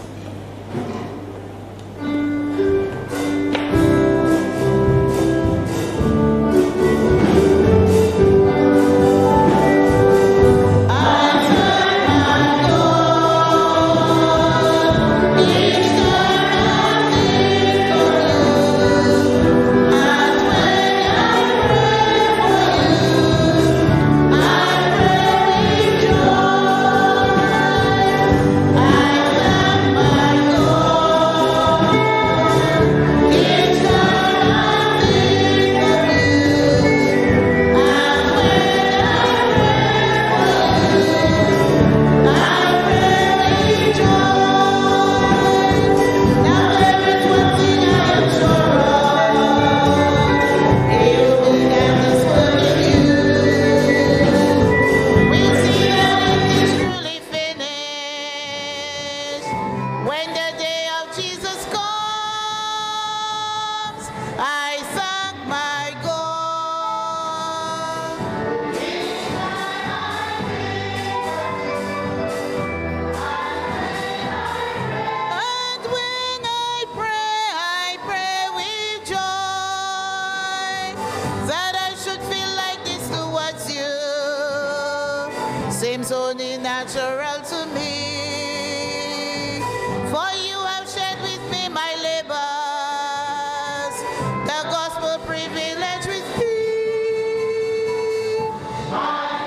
S8: Seems only natural to me, for you have shared with me my labors, the gospel privilege with thee. I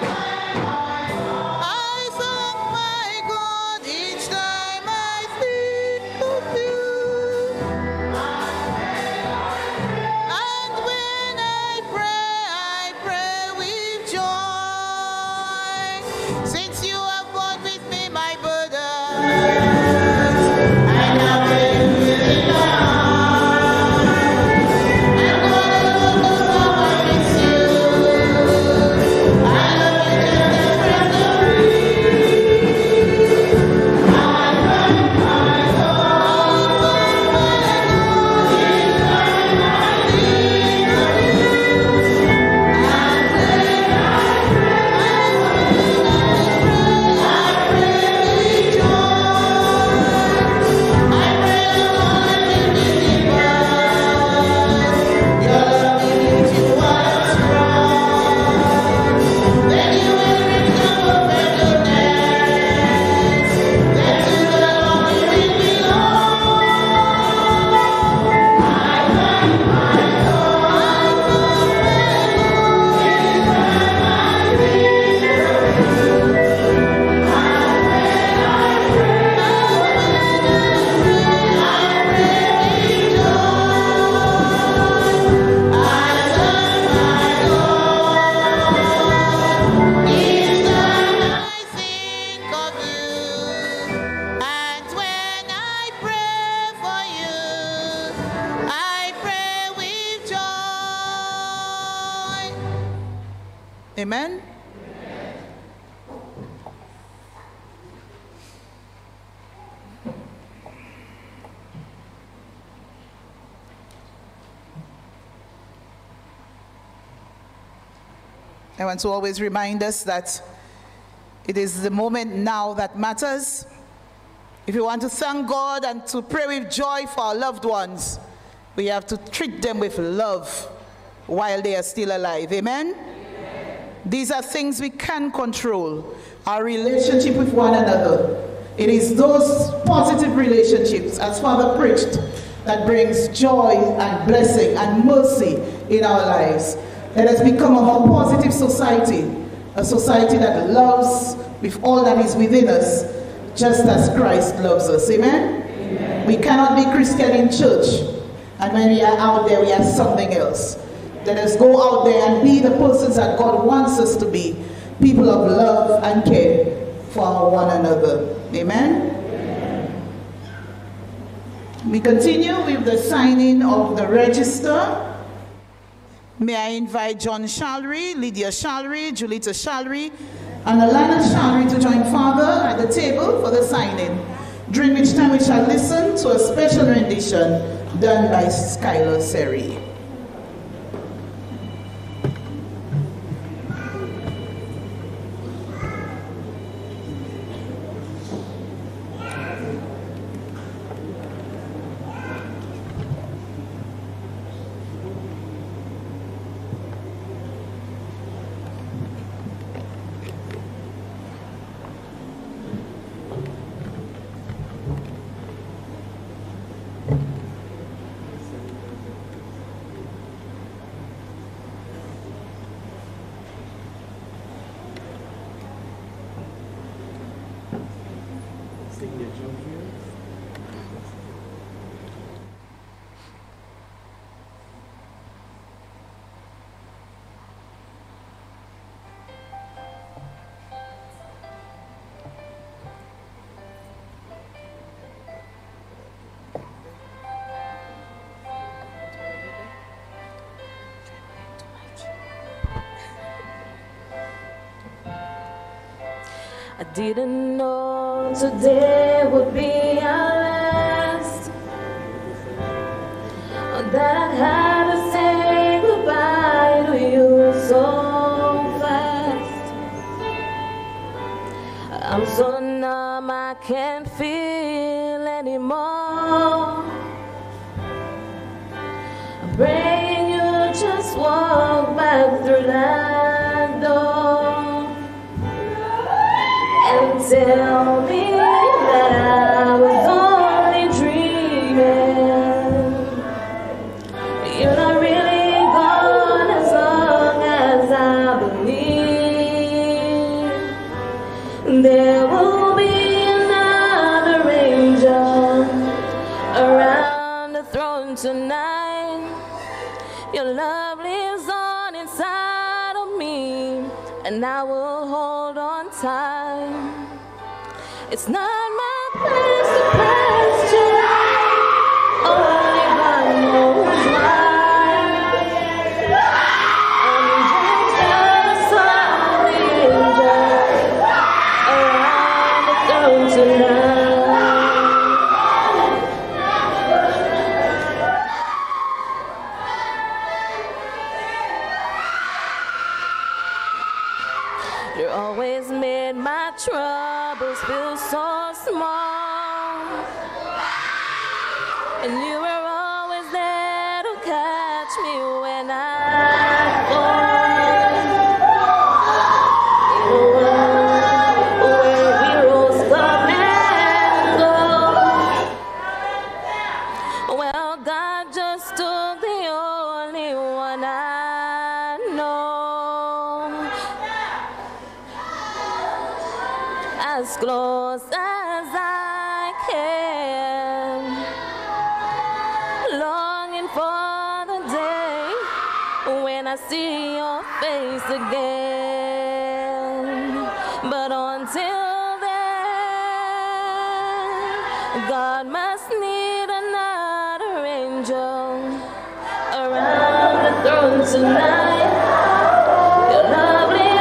S8: thank my God each time I think of you. And when I pray with joy, since you have borne with me my burden, I now bring within my heart. I'm gonna look over with you. I love you just as friends of I thank my God. I
S4: Amen? I want to always remind us that it is the moment now that matters. If we want to thank God and to pray with joy for our loved ones, we have to treat them with love while they are still alive. Amen? Amen. These are things we can control. Our relationship with one another. It is those positive relationships, as Father preached, that brings joy and blessing and mercy in our lives. Let us become a more positive society, a society that loves with all that is within us, just as Christ loves us. Amen? Amen. We cannot be Christian in church, and when we are out there, we are something else. Let us go out there and be the persons that God wants us to be, people of love and care for one another. Amen? Amen. We continue with the signing of the register. May I invite John Shalry, Lydia Shalry, Julita Shalry, and Alana Shalry to join Father at the table for the signing, during which time we shall listen to a special rendition done by Skylar Seri.
S9: I didn't know today would be our last, that I'd have to say goodbye to you so fast. I'm so numb I can't feel anymore. I'm praying you just walk back through that door and tell me that I was only dreaming. You're not really gone as long as I believe. There will be another angel around the throne tonight. Your love lives on inside of me, and I will hold on tight. It's not my place to question, only God knows why. I'm just a sorry angel around the throne tonight. You always made my troubles feel so small, and you were always there to catch me when I fall. In a world where heroes come and go, well, God just took the only one I know. As close as I can, longing for the day when I see your face again. But until then, God must need another angel around the throne tonight. Your lovely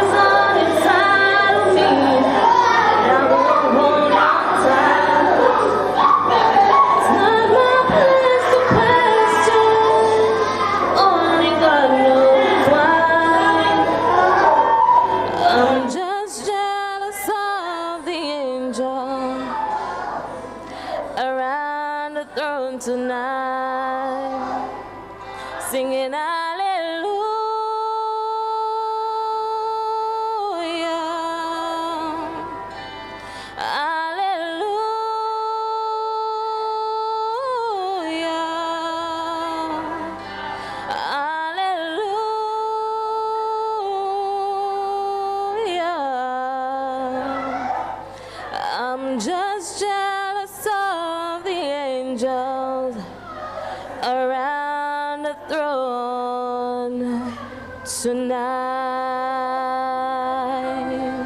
S9: tonight.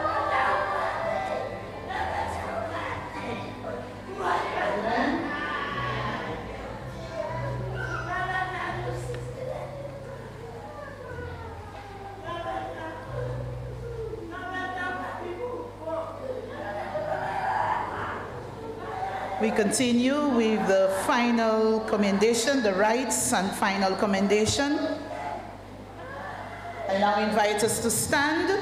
S4: We continue with the final commendation, the rites and final commendation. I now invite us to stand.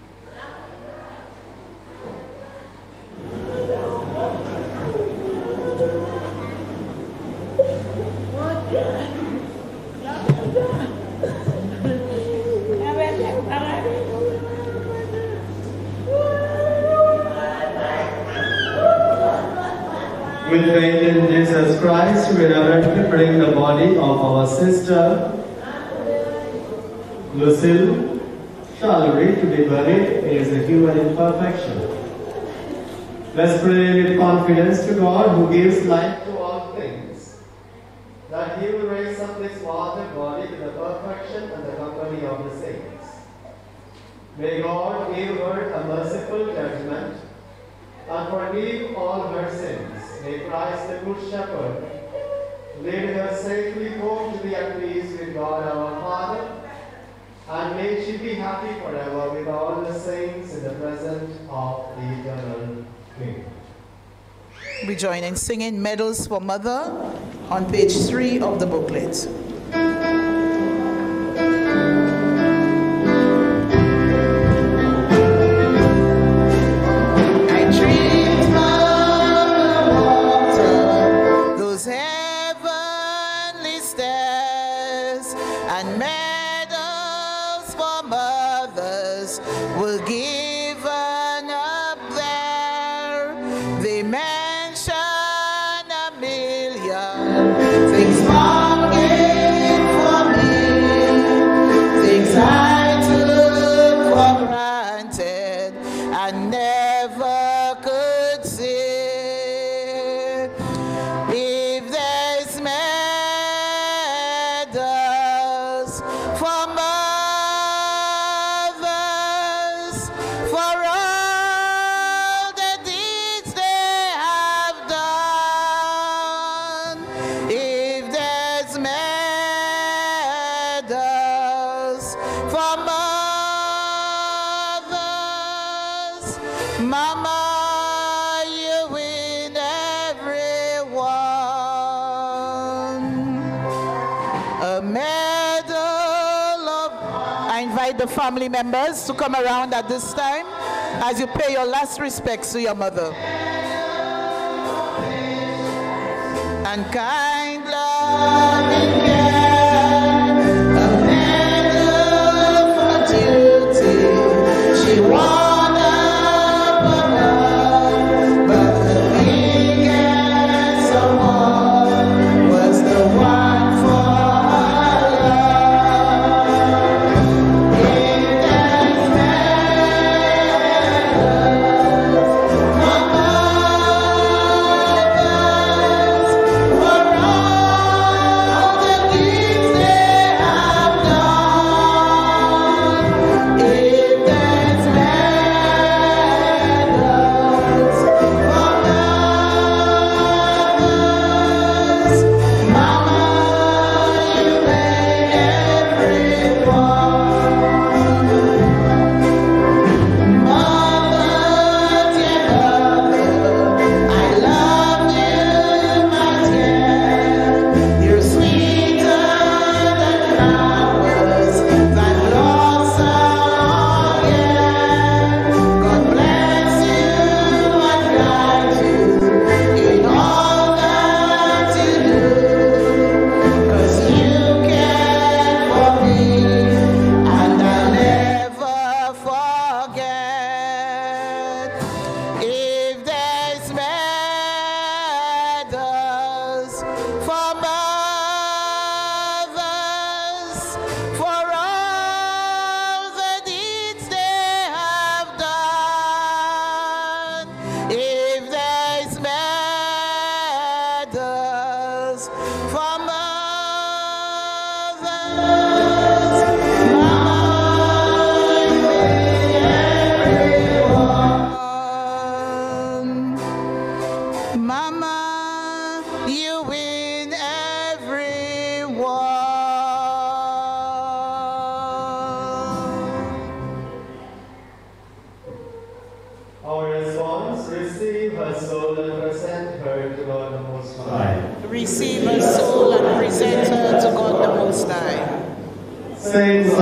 S1: With faith in Jesus Christ, we reverently bring the body of our sister Lucille Shallery to be buried in the human imperfection. Let's pray with confidence to God, who gives life to all things, that He will raise up this martyred body to the perfection and the company of the saints. May God give her a merciful judgment and forgive all her sins. May Christ the Good Shepherd lead her safely home to be at peace with God our Father, and may she be happy forever with all the saints in the presence of the eternal King.
S4: We join in singing Medals for Mother on page 3 of the booklet. Family members to come around at this time as you pay your last respects to your mother. And kind love and care, a medal for duty, she won up above, but the biggest of all was the one for
S8: all the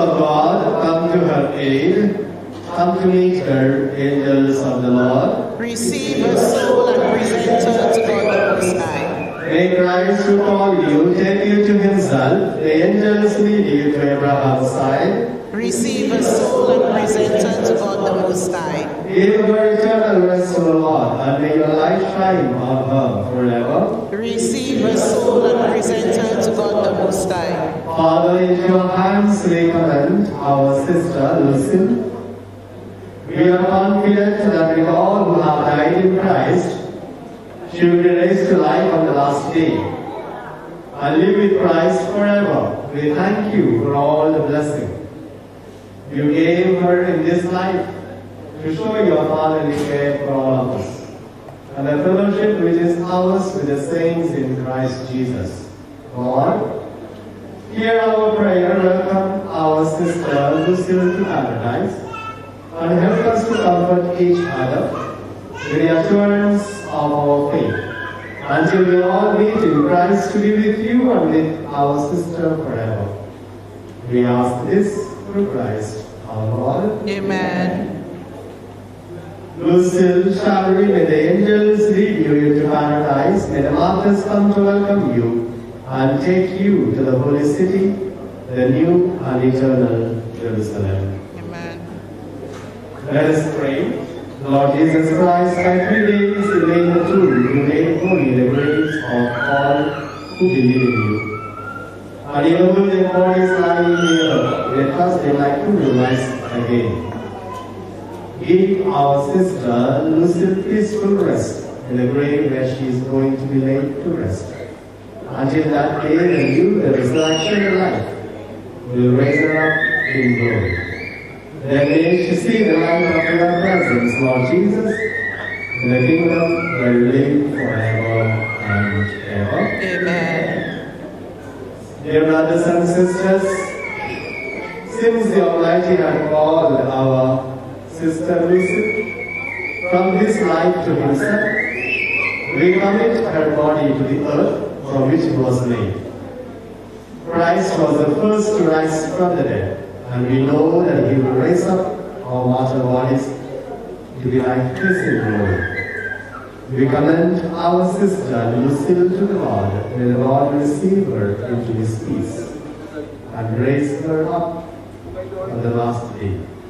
S1: of God, come to her aid. Come to meet her, angels of the Lord.
S8: Receive her soul and present her to God the Most High.
S1: May Christ who called you take you to himself. The angels lead you to Abraham's side.
S8: Receive her soul and present her to God the Most High.
S1: Give her eternal rest, O Lord, and may your light shine on her forever.
S8: Receive her soul and present her to God the Most High.
S1: Father, into your hands we commend our sister Lucille. We are confident that with all who have died in Christ, she will be raised to life on the last day and live with Christ forever. We thank you for all the blessing you gave her in this life to show your fatherly care for all of us, and the fellowship which is ours with the saints in Christ Jesus. Lord, hear our prayer, welcome our sister Lucille to paradise, and help us to comfort each other with the assurance of our faith, until we all meet in Christ to be with you and with our sister forever. We ask this through Christ our Lord.
S8: Amen.
S1: Lucille, Shalry, may the angels lead you into paradise. May the martyrs come to welcome you and take you to the holy city, the new and eternal Jerusalem.
S8: Amen.
S1: Let us pray. Lord Jesus Christ, by 3 days you made the tomb, you made holy the graves of all who believe in you. And even though their bodies lie in the earth, they trust they like to rise again. Give our sister Lucille peaceful rest in the grave where she is going to be laid to rest, until that day when you, the resurrection and life, will raise her up in glory. Then may she see the light of your presence, Lord Jesus, in the kingdom where you live forever and ever.
S8: Amen.
S1: Dear brothers and sisters, since the Almighty had called our Sister Lucille from this life to himself, we commit her body to the earth from which it was made. Christ was the first to rise from the dead, and we know that he will raise up our mortal bodies to be like his in glory. We commend our sister Lucille to God. May the Lord receive her into his peace and raise her up on the last day.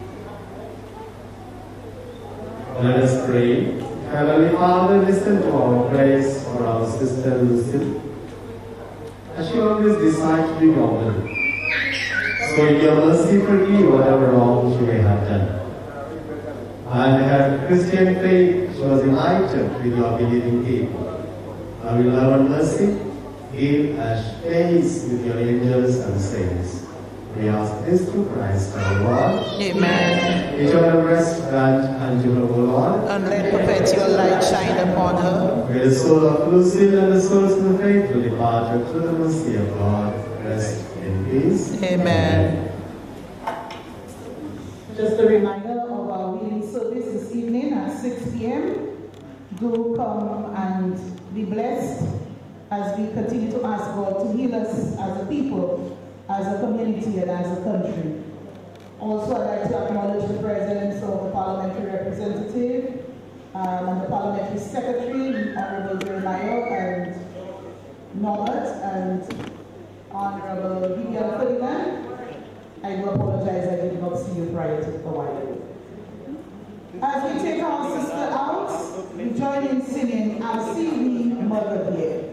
S1: Let us pray. Heavenly Father, listen to our prayers for our sister Lucille, as she always decides to be normal. So in your mercy forgive whatever wrong she may have done. And her Christian faith she was united with your believing people. And with love and mercy, give us space with your angels and saints. We ask this through Christ our Lord.
S8: Amen.
S1: Eternal rest grant unto her, O Lord.
S8: And let perpetual light shine upon her.
S1: May the soul of Lucille and the souls of the faithful departed through the mercy of God rest in peace.
S8: Amen.
S4: Just a reminder of our healing service this evening at 6 p.m. Do come and be blessed as we continue to ask God to heal us as a people, as a community, and as a country. Also, I'd like to acknowledge the presence of the parliamentary representative and the parliamentary secretary, Honorable Jeremiah and Norbert, and Honorable Miguel Ferdinand. I do apologize, I did not see you prior to a while ago. As we take our sister out, we join in singing, I'll See Thee, Mother Dear.